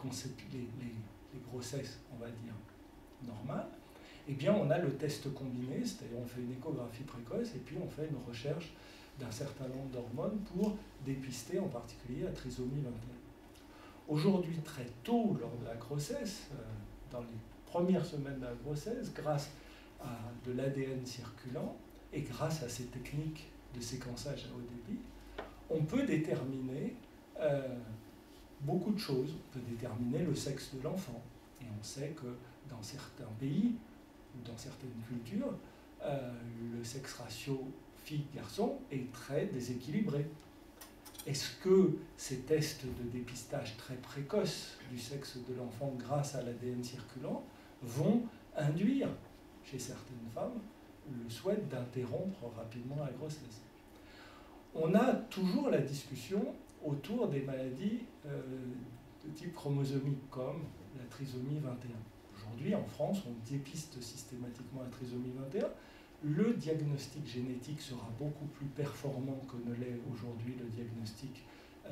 grossesses, on va dire, normales, eh bien, on a le test combiné, c'est-à-dire on fait une échographie précoce et puis on fait une recherche d'un certain nombre d'hormones pour dépister en particulier la trisomie 21. Aujourd'hui, très tôt lors de la grossesse, dans les premières semaines de la grossesse, grâce à de l'ADN circulant et grâce à ces techniques de séquençage à haut débit, on peut déterminer beaucoup de choses. On peut déterminer le sexe de l'enfant. Et on sait que dans certains pays ou dans certaines cultures, le sexe ratio fille-garçon est très déséquilibré. Est-ce que ces tests de dépistage très précoces du sexe de l'enfant grâce à l'ADN circulant vont induire chez certaines femmes le souhait d'interrompre rapidement la grossesse? On a toujours la discussion autour des maladies de type chromosomique comme la trisomie 21. Aujourd'hui, en France, on dépiste systématiquement la trisomie 21. Le diagnostic génétique sera beaucoup plus performant que ne l'est aujourd'hui le diagnostic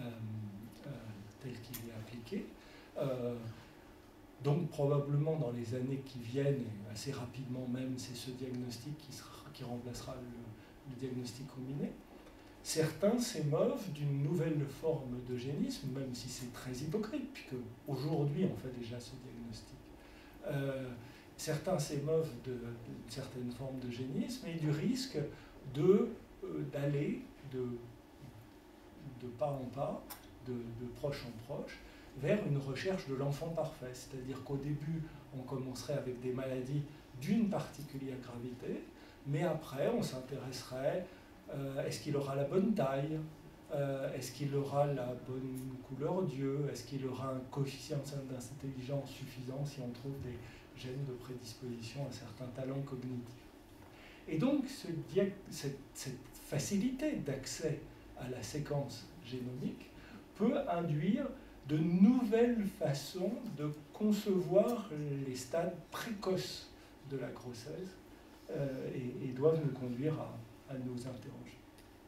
tel qu'il est appliqué. Donc probablement dans les années qui viennent, et assez rapidement même, c'est ce diagnostic qui remplacera le diagnostic combiné. Certains s'émeuvent d'une nouvelle forme d'eugénisme, même si c'est très hypocrite, puisque aujourd'hui on fait déjà ce diagnostic. Certains s'émeuvent d'une certaine forme d'eugénisme et du risque d'aller de pas en pas, de proche en proche, vers une recherche de l'enfant parfait. C'est-à-dire qu'au début, on commencerait avec des maladies d'une particulière gravité, mais après, on s'intéresserait, est-ce qu'il aura la bonne taille, est-ce qu'il aura la bonne couleur d'yeux, est-ce qu'il aura un coefficient d'intelligence suffisant si on trouve des gènes de prédisposition à certains talents cognitifs. Et donc, cette facilité d'accès à la séquence génomique peut induire de nouvelles façons de concevoir les stades précoces de la grossesse et doivent nous conduire à nous interroger.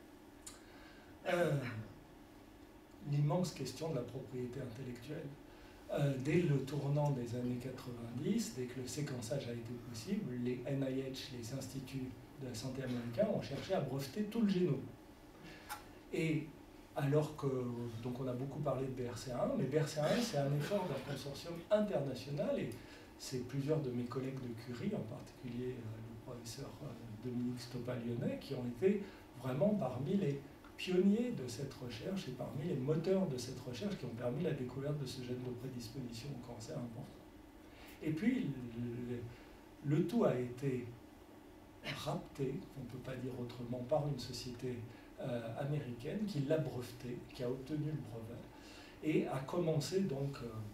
L'immense question de la propriété intellectuelle. Dès le tournant des années 90, dès que le séquençage a été possible, les NIH, les instituts de la santé américain ont cherché à breveter tout le génome. Et alors que, donc on a beaucoup parlé de BRCA1, mais BRCA1 c'est un effort d'un consortium international et c'est plusieurs de mes collègues de Curie, en particulier le professeur Dominique Stoppa-Lyonnais, qui ont été vraiment parmi les pionniers de cette recherche et parmi les moteurs de cette recherche qui ont permis la découverte de ce gène de prédisposition au cancer important. Et puis, le tout a été rapté, on ne peut pas dire autrement, par une société américaine qui l'a breveté, qui a obtenu le brevet, et a commencé donc,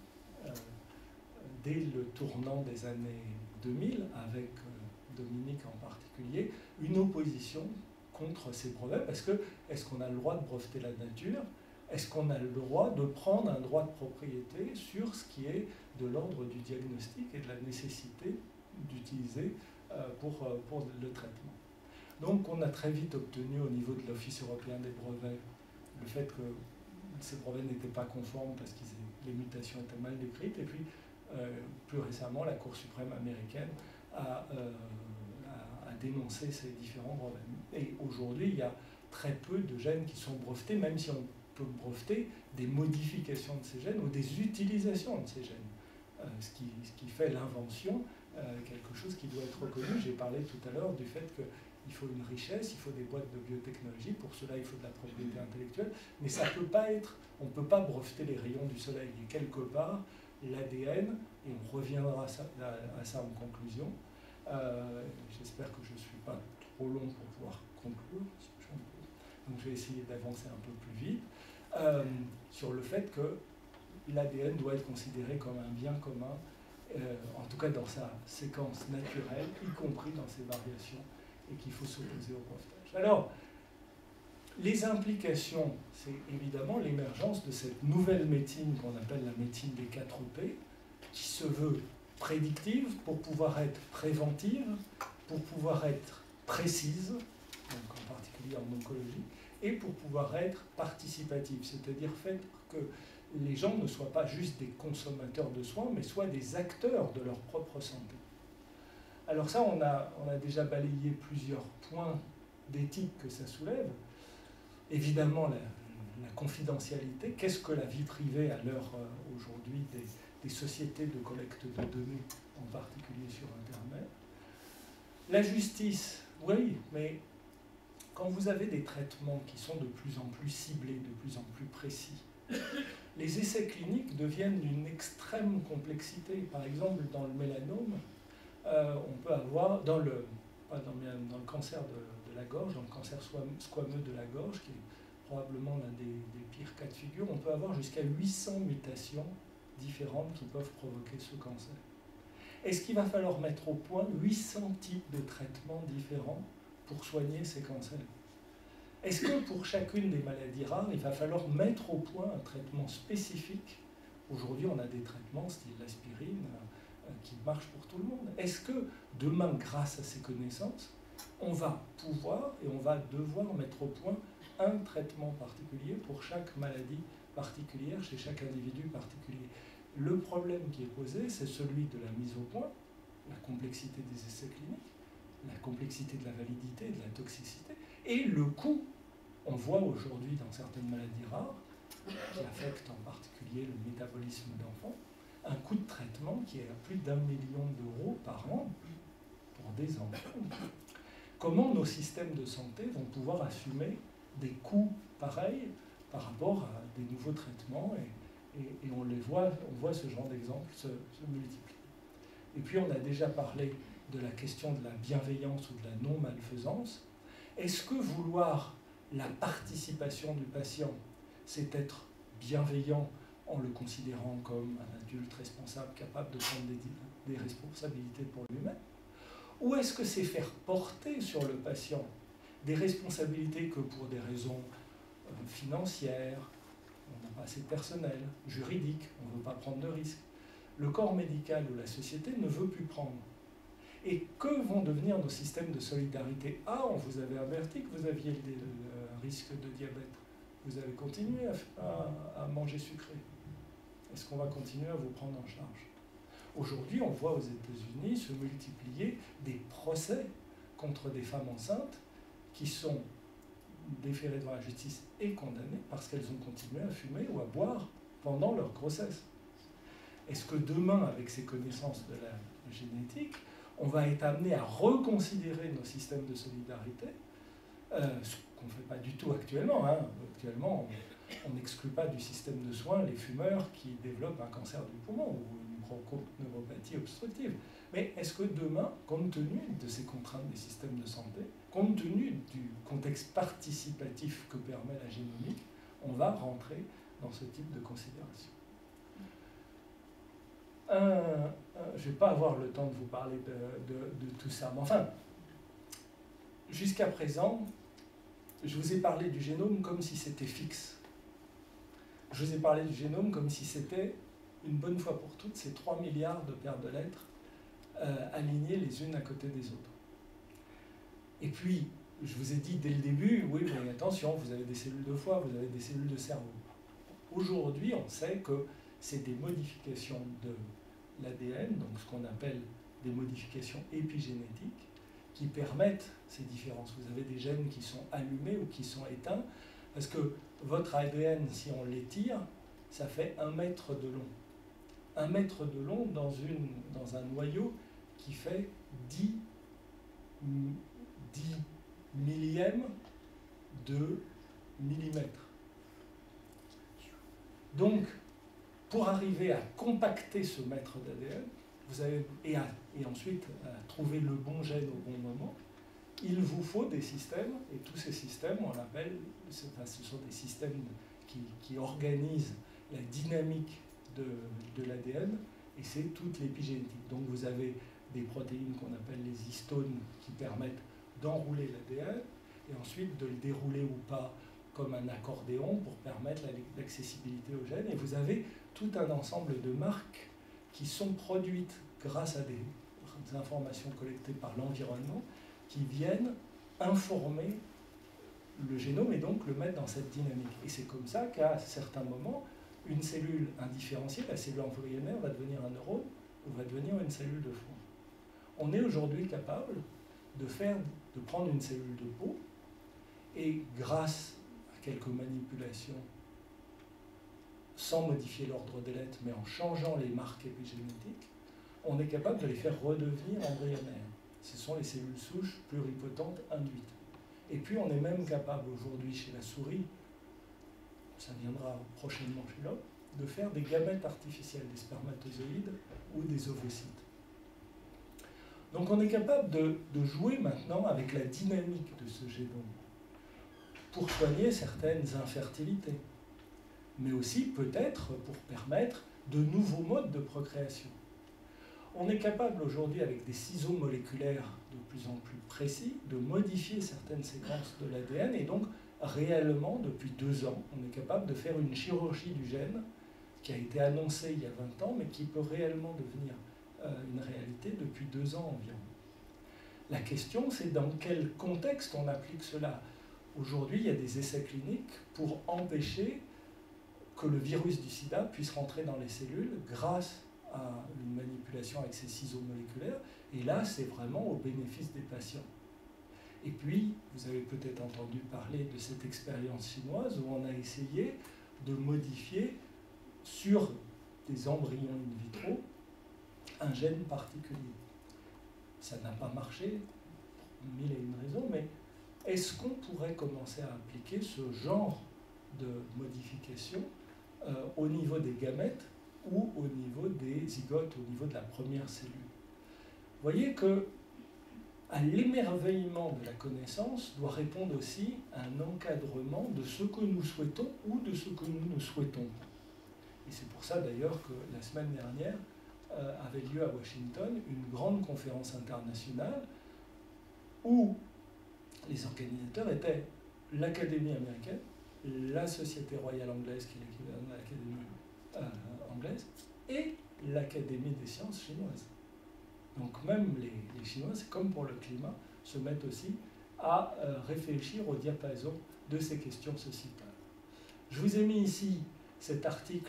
dès le tournant des années 2000, avec Dominique en particulier, une opposition contre ces brevets, parce que est-ce qu'on a le droit de breveter la nature? Est-ce qu'on a le droit de prendre un droit de propriété sur ce qui est de l'ordre du diagnostic et de la nécessité d'utiliser pour le traitement? Donc on a très vite obtenu au niveau de l'Office européen des brevets le fait que ces brevets n'étaient pas conformes parce que les mutations étaient mal décrites, et puis plus récemment la Cour suprême américaine a dénoncé ces différents brevets. Et aujourd'hui il y a très peu de gènes qui sont brevetés, même si on peut breveter des modifications de ces gènes ou des utilisations de ces gènes, ce qui fait l'invention quelque chose qui doit être reconnu. J'ai parlé tout à l'heure du fait qu'il faut une richesse, il faut des boîtes de biotechnologie, pour cela il faut de la propriété intellectuelle, mais ça peut pas être, on ne peut pas breveter les rayons du soleil. Et quelque part, l'ADN, et on reviendra à ça en conclusion, j'espère que je ne suis pas trop long pour pouvoir conclure, donc je vais essayer d'avancer un peu plus vite, sur le fait que l'ADN doit être considéré comme un bien commun, en tout cas dans sa séquence naturelle, y compris dans ses variations, et qu'il faut s'opposer au brevetage. Alors, les implications, c'est évidemment l'émergence de cette nouvelle médecine qu'on appelle la médecine des 4 P, qui se veut prédictive pour pouvoir être préventive, pour pouvoir être précise, donc en particulier en oncologie, et pour pouvoir être participative, c'est-à-dire fait que les gens ne soient pas juste des consommateurs de soins, mais soient des acteurs de leur propre santé. Alors ça, on a déjà balayé plusieurs points d'éthique que ça soulève. Évidemment, la confidentialité. Qu'est-ce que la vie privée à l'heure aujourd'hui des sociétés de collecte de données, en particulier sur Internet? La justice, oui, mais quand vous avez des traitements qui sont de plus en plus ciblés, de plus en plus précis, les essais cliniques deviennent d'une extrême complexité. Par exemple, dans le mélanome, on peut avoir, dans le cancer de la gorge, dans le cancer squameux de la gorge, qui est probablement l'un des pires cas de figure, on peut avoir jusqu'à 800 mutations différentes qui peuvent provoquer ce cancer. Est-ce qu'il va falloir mettre au point 800 types de traitements différents pour soigner ces cancers? Est-ce que pour chacune des maladies rares, il va falloir mettre au point un traitement spécifique? Aujourd'hui, on a des traitements style l'aspirine qui marchent pour tout le monde. Est-ce que demain, grâce à ces connaissances, on va pouvoir et on va devoir mettre au point un traitement particulier pour chaque maladie particulière, chez chaque individu particulier? Le problème qui est posé, c'est celui de la mise au point, la complexité des essais cliniques, la complexité de la validité, de la toxicité, et le coût. On voit aujourd'hui dans certaines maladies rares, qui affectent en particulier le métabolisme d'enfants, un coût de traitement qui est à plus d'1 million d'euros par an pour des enfants. Comment nos systèmes de santé vont pouvoir assumer des coûts pareils par rapport à des nouveaux traitements, et on voit ce genre d'exemples se multiplier. Et puis on a déjà parlé de la question de la bienveillance ou de la non-malfaisance. Est-ce que vouloir la participation du patient, c'est être bienveillant en le considérant comme un adulte responsable, capable de prendre des responsabilités pour lui-même? Ou est-ce que c'est faire porter sur le patient des responsabilités que pour des raisons financières, on n'a pas assez de personnel, juridiques, on ne veut pas prendre de risques, le corps médical ou la société ne veut plus prendre? Et que vont devenir nos systèmes de solidarité? Ah, on vous avait averti que vous aviez un risque de diabète. Vous avez continué à manger sucré. Est-ce qu'on va continuer à vous prendre en charge? Aujourd'hui, on voit aux États-Unis se multiplier des procès contre des femmes enceintes qui sont déférées devant la justice et condamnées parce qu'elles ont continué à fumer ou à boire pendant leur grossesse. Est-ce que demain, avec ces connaissances de la génétique, on va être amené à reconsidérer nos systèmes de solidarité, ce qu'on ne fait pas du tout actuellement. Hein. Actuellement, on n'exclut pas du système de soins les fumeurs qui développent un cancer du poumon ou une bronchoneuropathie obstructive. Mais est-ce que demain, compte tenu de ces contraintes des systèmes de santé, compte tenu du contexte participatif que permet la génomique, on va rentrer dans ce type de considération? Je ne vais pas avoir le temps de vous parler de tout ça, mais enfin, jusqu'à présent, je vous ai parlé du génome comme si c'était fixe. Je vous ai parlé du génome comme si c'était, une bonne fois pour toutes, ces 3 milliards de paires de lettres alignées les unes à côté des autres. Et puis, je vous ai dit dès le début, oui, mais attention, vous avez des cellules de foie, vous avez des cellules de cerveau. Aujourd'hui, on sait que c'est des modifications de l'ADN, donc ce qu'on appelle des modifications épigénétiques, qui permettent ces différences. Vous avez des gènes qui sont allumés ou qui sont éteints, parce que votre ADN, si on l'étire, ça fait 1 mètre de long. 1 mètre de long dans un noyau qui fait 10 millièmes de millimètre. Donc, pour arriver à compacter ce mètre d'ADN, et ensuite à trouver le bon gène au bon moment, il vous faut des systèmes, et tous ces systèmes, on l'appelle, ce sont des systèmes qui organisent la dynamique de l'ADN, et c'est toute l'épigénétique. Donc vous avez des protéines qu'on appelle les histones qui permettent d'enrouler l'ADN, et ensuite de le dérouler ou pas comme un accordéon pour permettre l'accessibilité aux gènes. Et vous avez tout un ensemble de marques qui sont produites grâce à des informations collectées par l'environnement qui viennent informer le génome et donc le mettre dans cette dynamique. Et c'est comme ça qu'à certains moments, une cellule indifférenciée, la cellule embryonnaire, va devenir un neurone ou va devenir une cellule de foie. On est aujourd'hui capable de prendre une cellule de peau et grâce à quelques manipulations, sans modifier l'ordre des lettres, mais en changeant les marques épigénétiques, on est capable de les faire redevenir embryonnaires. Ce sont les cellules souches pluripotentes induites. Et puis on est même capable aujourd'hui chez la souris, ça viendra prochainement chez l'homme, de faire des gamètes artificielles, des spermatozoïdes ou des ovocytes. Donc on est capable de jouer maintenant avec la dynamique de ce génome pour soigner certaines infertilités, mais aussi peut-être pour permettre de nouveaux modes de procréation. On est capable aujourd'hui, avec des ciseaux moléculaires de plus en plus précis, de modifier certaines séquences de l'ADN, et donc réellement, depuis 2 ans, on est capable de faire une chirurgie du gène qui a été annoncée il y a 20 ans, mais qui peut réellement devenir une réalité depuis 2 ans environ. La question, c'est dans quel contexte on applique cela. Aujourd'hui, il y a des essais cliniques pour empêcher que le virus du sida puisse rentrer dans les cellules grâce à une manipulation avec ces ciseaux moléculaires. Et là, c'est vraiment au bénéfice des patients. Et puis, vous avez peut-être entendu parler de cette expérience chinoise où on a essayé de modifier sur des embryons in vitro un gène particulier. Ça n'a pas marché pour 1000 et une raisons, mais est-ce qu'on pourrait commencer à appliquer ce genre de modification au niveau des gamètes ou au niveau des zygotes, au niveau de la première cellule? Vous voyez que à l'émerveillement de la connaissance doit répondre aussi un encadrement de ce que nous souhaitons ou de ce que nous ne souhaitons pas. Et c'est pour ça d'ailleurs que la semaine dernière avait lieu à Washington une grande conférence internationale où les organisateurs étaient l'Académie américaine, la Société royale anglaise, qui est l'équivalent de l'Académie anglaise, et l'Académie des sciences chinoises. Donc même les Chinois, c'est comme pour le climat, se mettent aussi à réfléchir au diapason de ces questions sociétales. Je vous ai mis ici cet article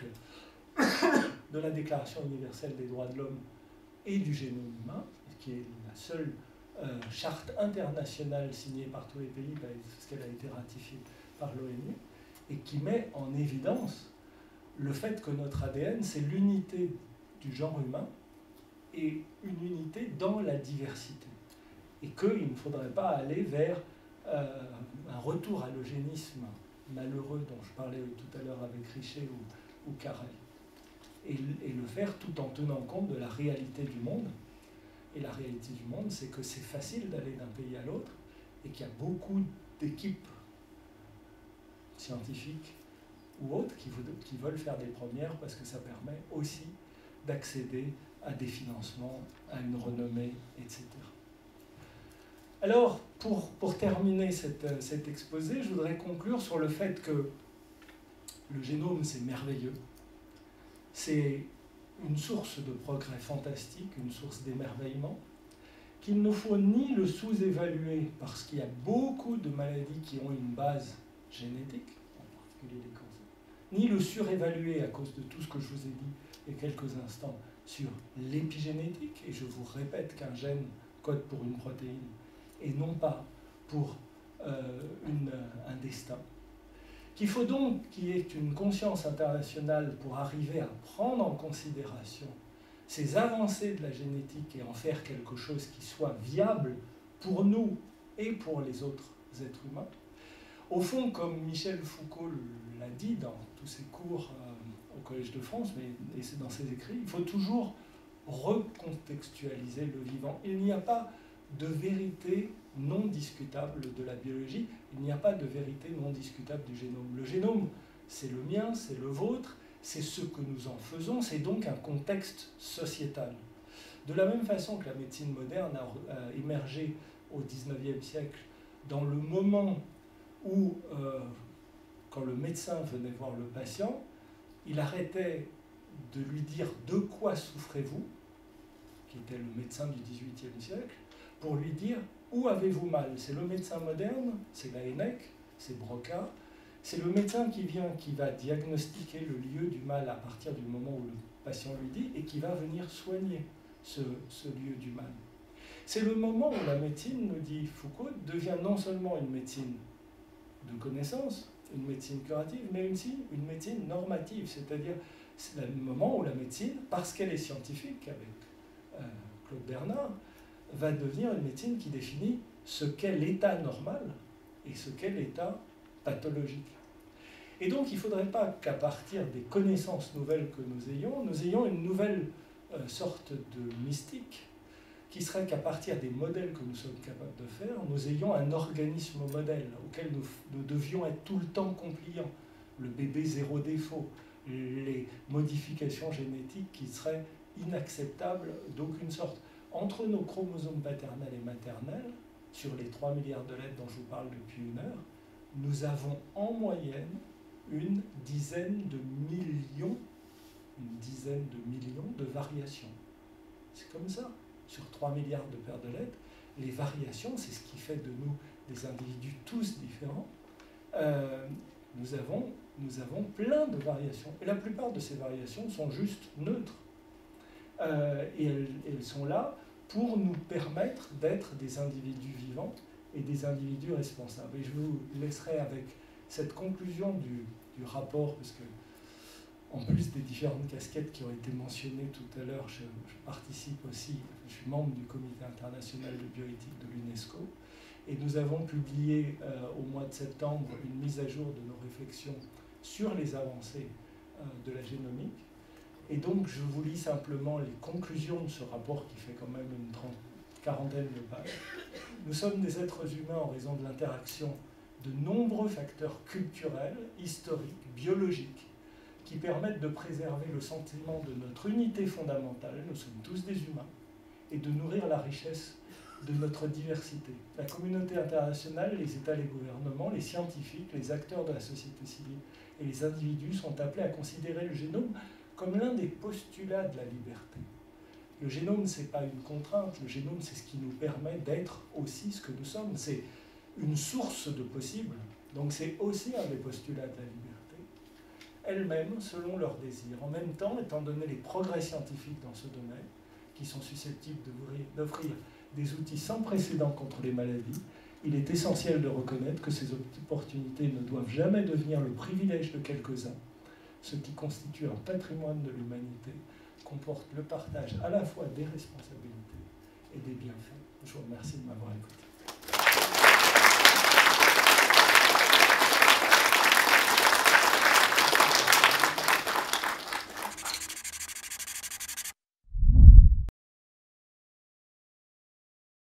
de la Déclaration universelle des droits de l'homme et du génome humain, qui est la seule charte internationale signée par tous les pays, parce qu'elle a été ratifiée par l'ONU, et qui met en évidence le fait que notre ADN, c'est l'unité du genre humain et une unité dans la diversité. Et qu'il ne faudrait pas aller vers un retour à l'eugénisme malheureux dont je parlais tout à l'heure avec Richet ou Carrel. Et le faire tout en tenant compte de la réalité du monde. Et la réalité du monde, c'est que c'est facile d'aller d'un pays à l'autre et qu'il y a beaucoup d'équipes scientifiques ou autres qui veulent faire des premières parce que ça permet aussi d'accéder à des financements, à une renommée, etc. Alors, pour terminer cet exposé, je voudrais conclure sur le fait que le génome, c'est merveilleux. C'est une source de progrès fantastique, une source d'émerveillement, qu'il ne faut ni le sous-évaluer parce qu'il y a beaucoup de maladies qui ont une base génétique, en particulier les cancers, ni le surévaluer à cause de tout ce que je vous ai dit il y a quelques instants sur l'épigénétique, et je vous répète qu'un gène code pour une protéine et non pas pour un destin. Qu'il faut donc qu'il y ait une conscience internationale pour arriver à prendre en considération ces avancées de la génétique et en faire quelque chose qui soit viable pour nous et pour les autres êtres humains. Au fond, comme Michel Foucault l'a dit dans tous ses cours au Collège de France, et c'est dans ses écrits, il faut toujours recontextualiser le vivant. Il n'y a pas de vérité non discutable de la biologie, il n'y a pas de vérité non discutable du génome. Le génome, c'est le mien, c'est le vôtre, c'est ce que nous en faisons, c'est donc un contexte sociétal. De la même façon que la médecine moderne a émergé au XIXe siècle, dans le moment où, quand le médecin venait voir le patient, il arrêtait de lui dire « de quoi souffrez-vous ?» qui était le médecin du XVIIIe siècle, pour lui dire « où avez-vous mal ?» C'est le médecin moderne, c'est Laennec, c'est Broca, c'est le médecin qui va diagnostiquer le lieu du mal à partir du moment où le patient lui dit et qui va venir soigner ce lieu du mal. C'est le moment où la médecine, nous dit Foucault, devient non seulement une médecine de connaissance, une médecine curative, mais aussi une médecine normative, c'est-à-dire c'est le moment où la médecine, parce qu'elle est scientifique avec Claude Bernard, va devenir une médecine qui définit ce qu'est l'état normal et ce qu'est l'état pathologique. Et donc il ne faudrait pas qu'à partir des connaissances nouvelles que nous ayons une nouvelle sorte de mystique qui serait qu'à partir des modèles que nous sommes capables de faire, nous ayons un organisme modèle auquel nous devions être tout le temps compliants. Le bébé zéro défaut, les modifications génétiques qui seraient inacceptables d'aucune sorte. Entre nos chromosomes paternels et maternels, sur les 3 milliards de lettres dont je vous parle depuis une heure, nous avons en moyenne une dizaine de millions de variations. C'est comme ça. Sur 3 milliards de paires de lettres, les variations, c'est ce qui fait de nous des individus tous différents. Nous avons plein de variations. Et la plupart de ces variations sont juste neutres. Et elles sont là pour nous permettre d'être des individus vivants et des individus responsables. Et je vous laisserai avec cette conclusion du rapport, parce que en plus des différentes casquettes qui ont été mentionnées tout à l'heure, je participe aussi, je suis membre du Comité international de bioéthique de l'UNESCO, et nous avons publié au mois de septembre une mise à jour de nos réflexions sur les avancées de la génomique. Et donc je vous lis simplement les conclusions de ce rapport qui fait quand même une quarantaine de pages. Nous sommes des êtres humains en raison de l'interaction de nombreux facteurs culturels, historiques, biologiques, qui permettent de préserver le sentiment de notre unité fondamentale, nous sommes tous des humains, et de nourrir la richesse de notre diversité. La communauté internationale, les États, les gouvernements, les scientifiques, les acteurs de la société civile et les individus sont appelés à considérer le génome comme l'un des postulats de la liberté. Le génome, ce n'est pas une contrainte, le génome, c'est ce qui nous permet d'être aussi ce que nous sommes. C'est une source de possible, donc c'est aussi un des postulats de la liberté. Elles-mêmes, selon leurs désirs. En même temps, étant donné les progrès scientifiques dans ce domaine, qui sont susceptibles d'offrir des outils sans précédent contre les maladies, il est essentiel de reconnaître que ces opportunités ne doivent jamais devenir le privilège de quelques-uns. Ce qui constitue un patrimoine de l'humanité comporte le partage à la fois des responsabilités et des bienfaits. Je vous remercie de m'avoir écouté.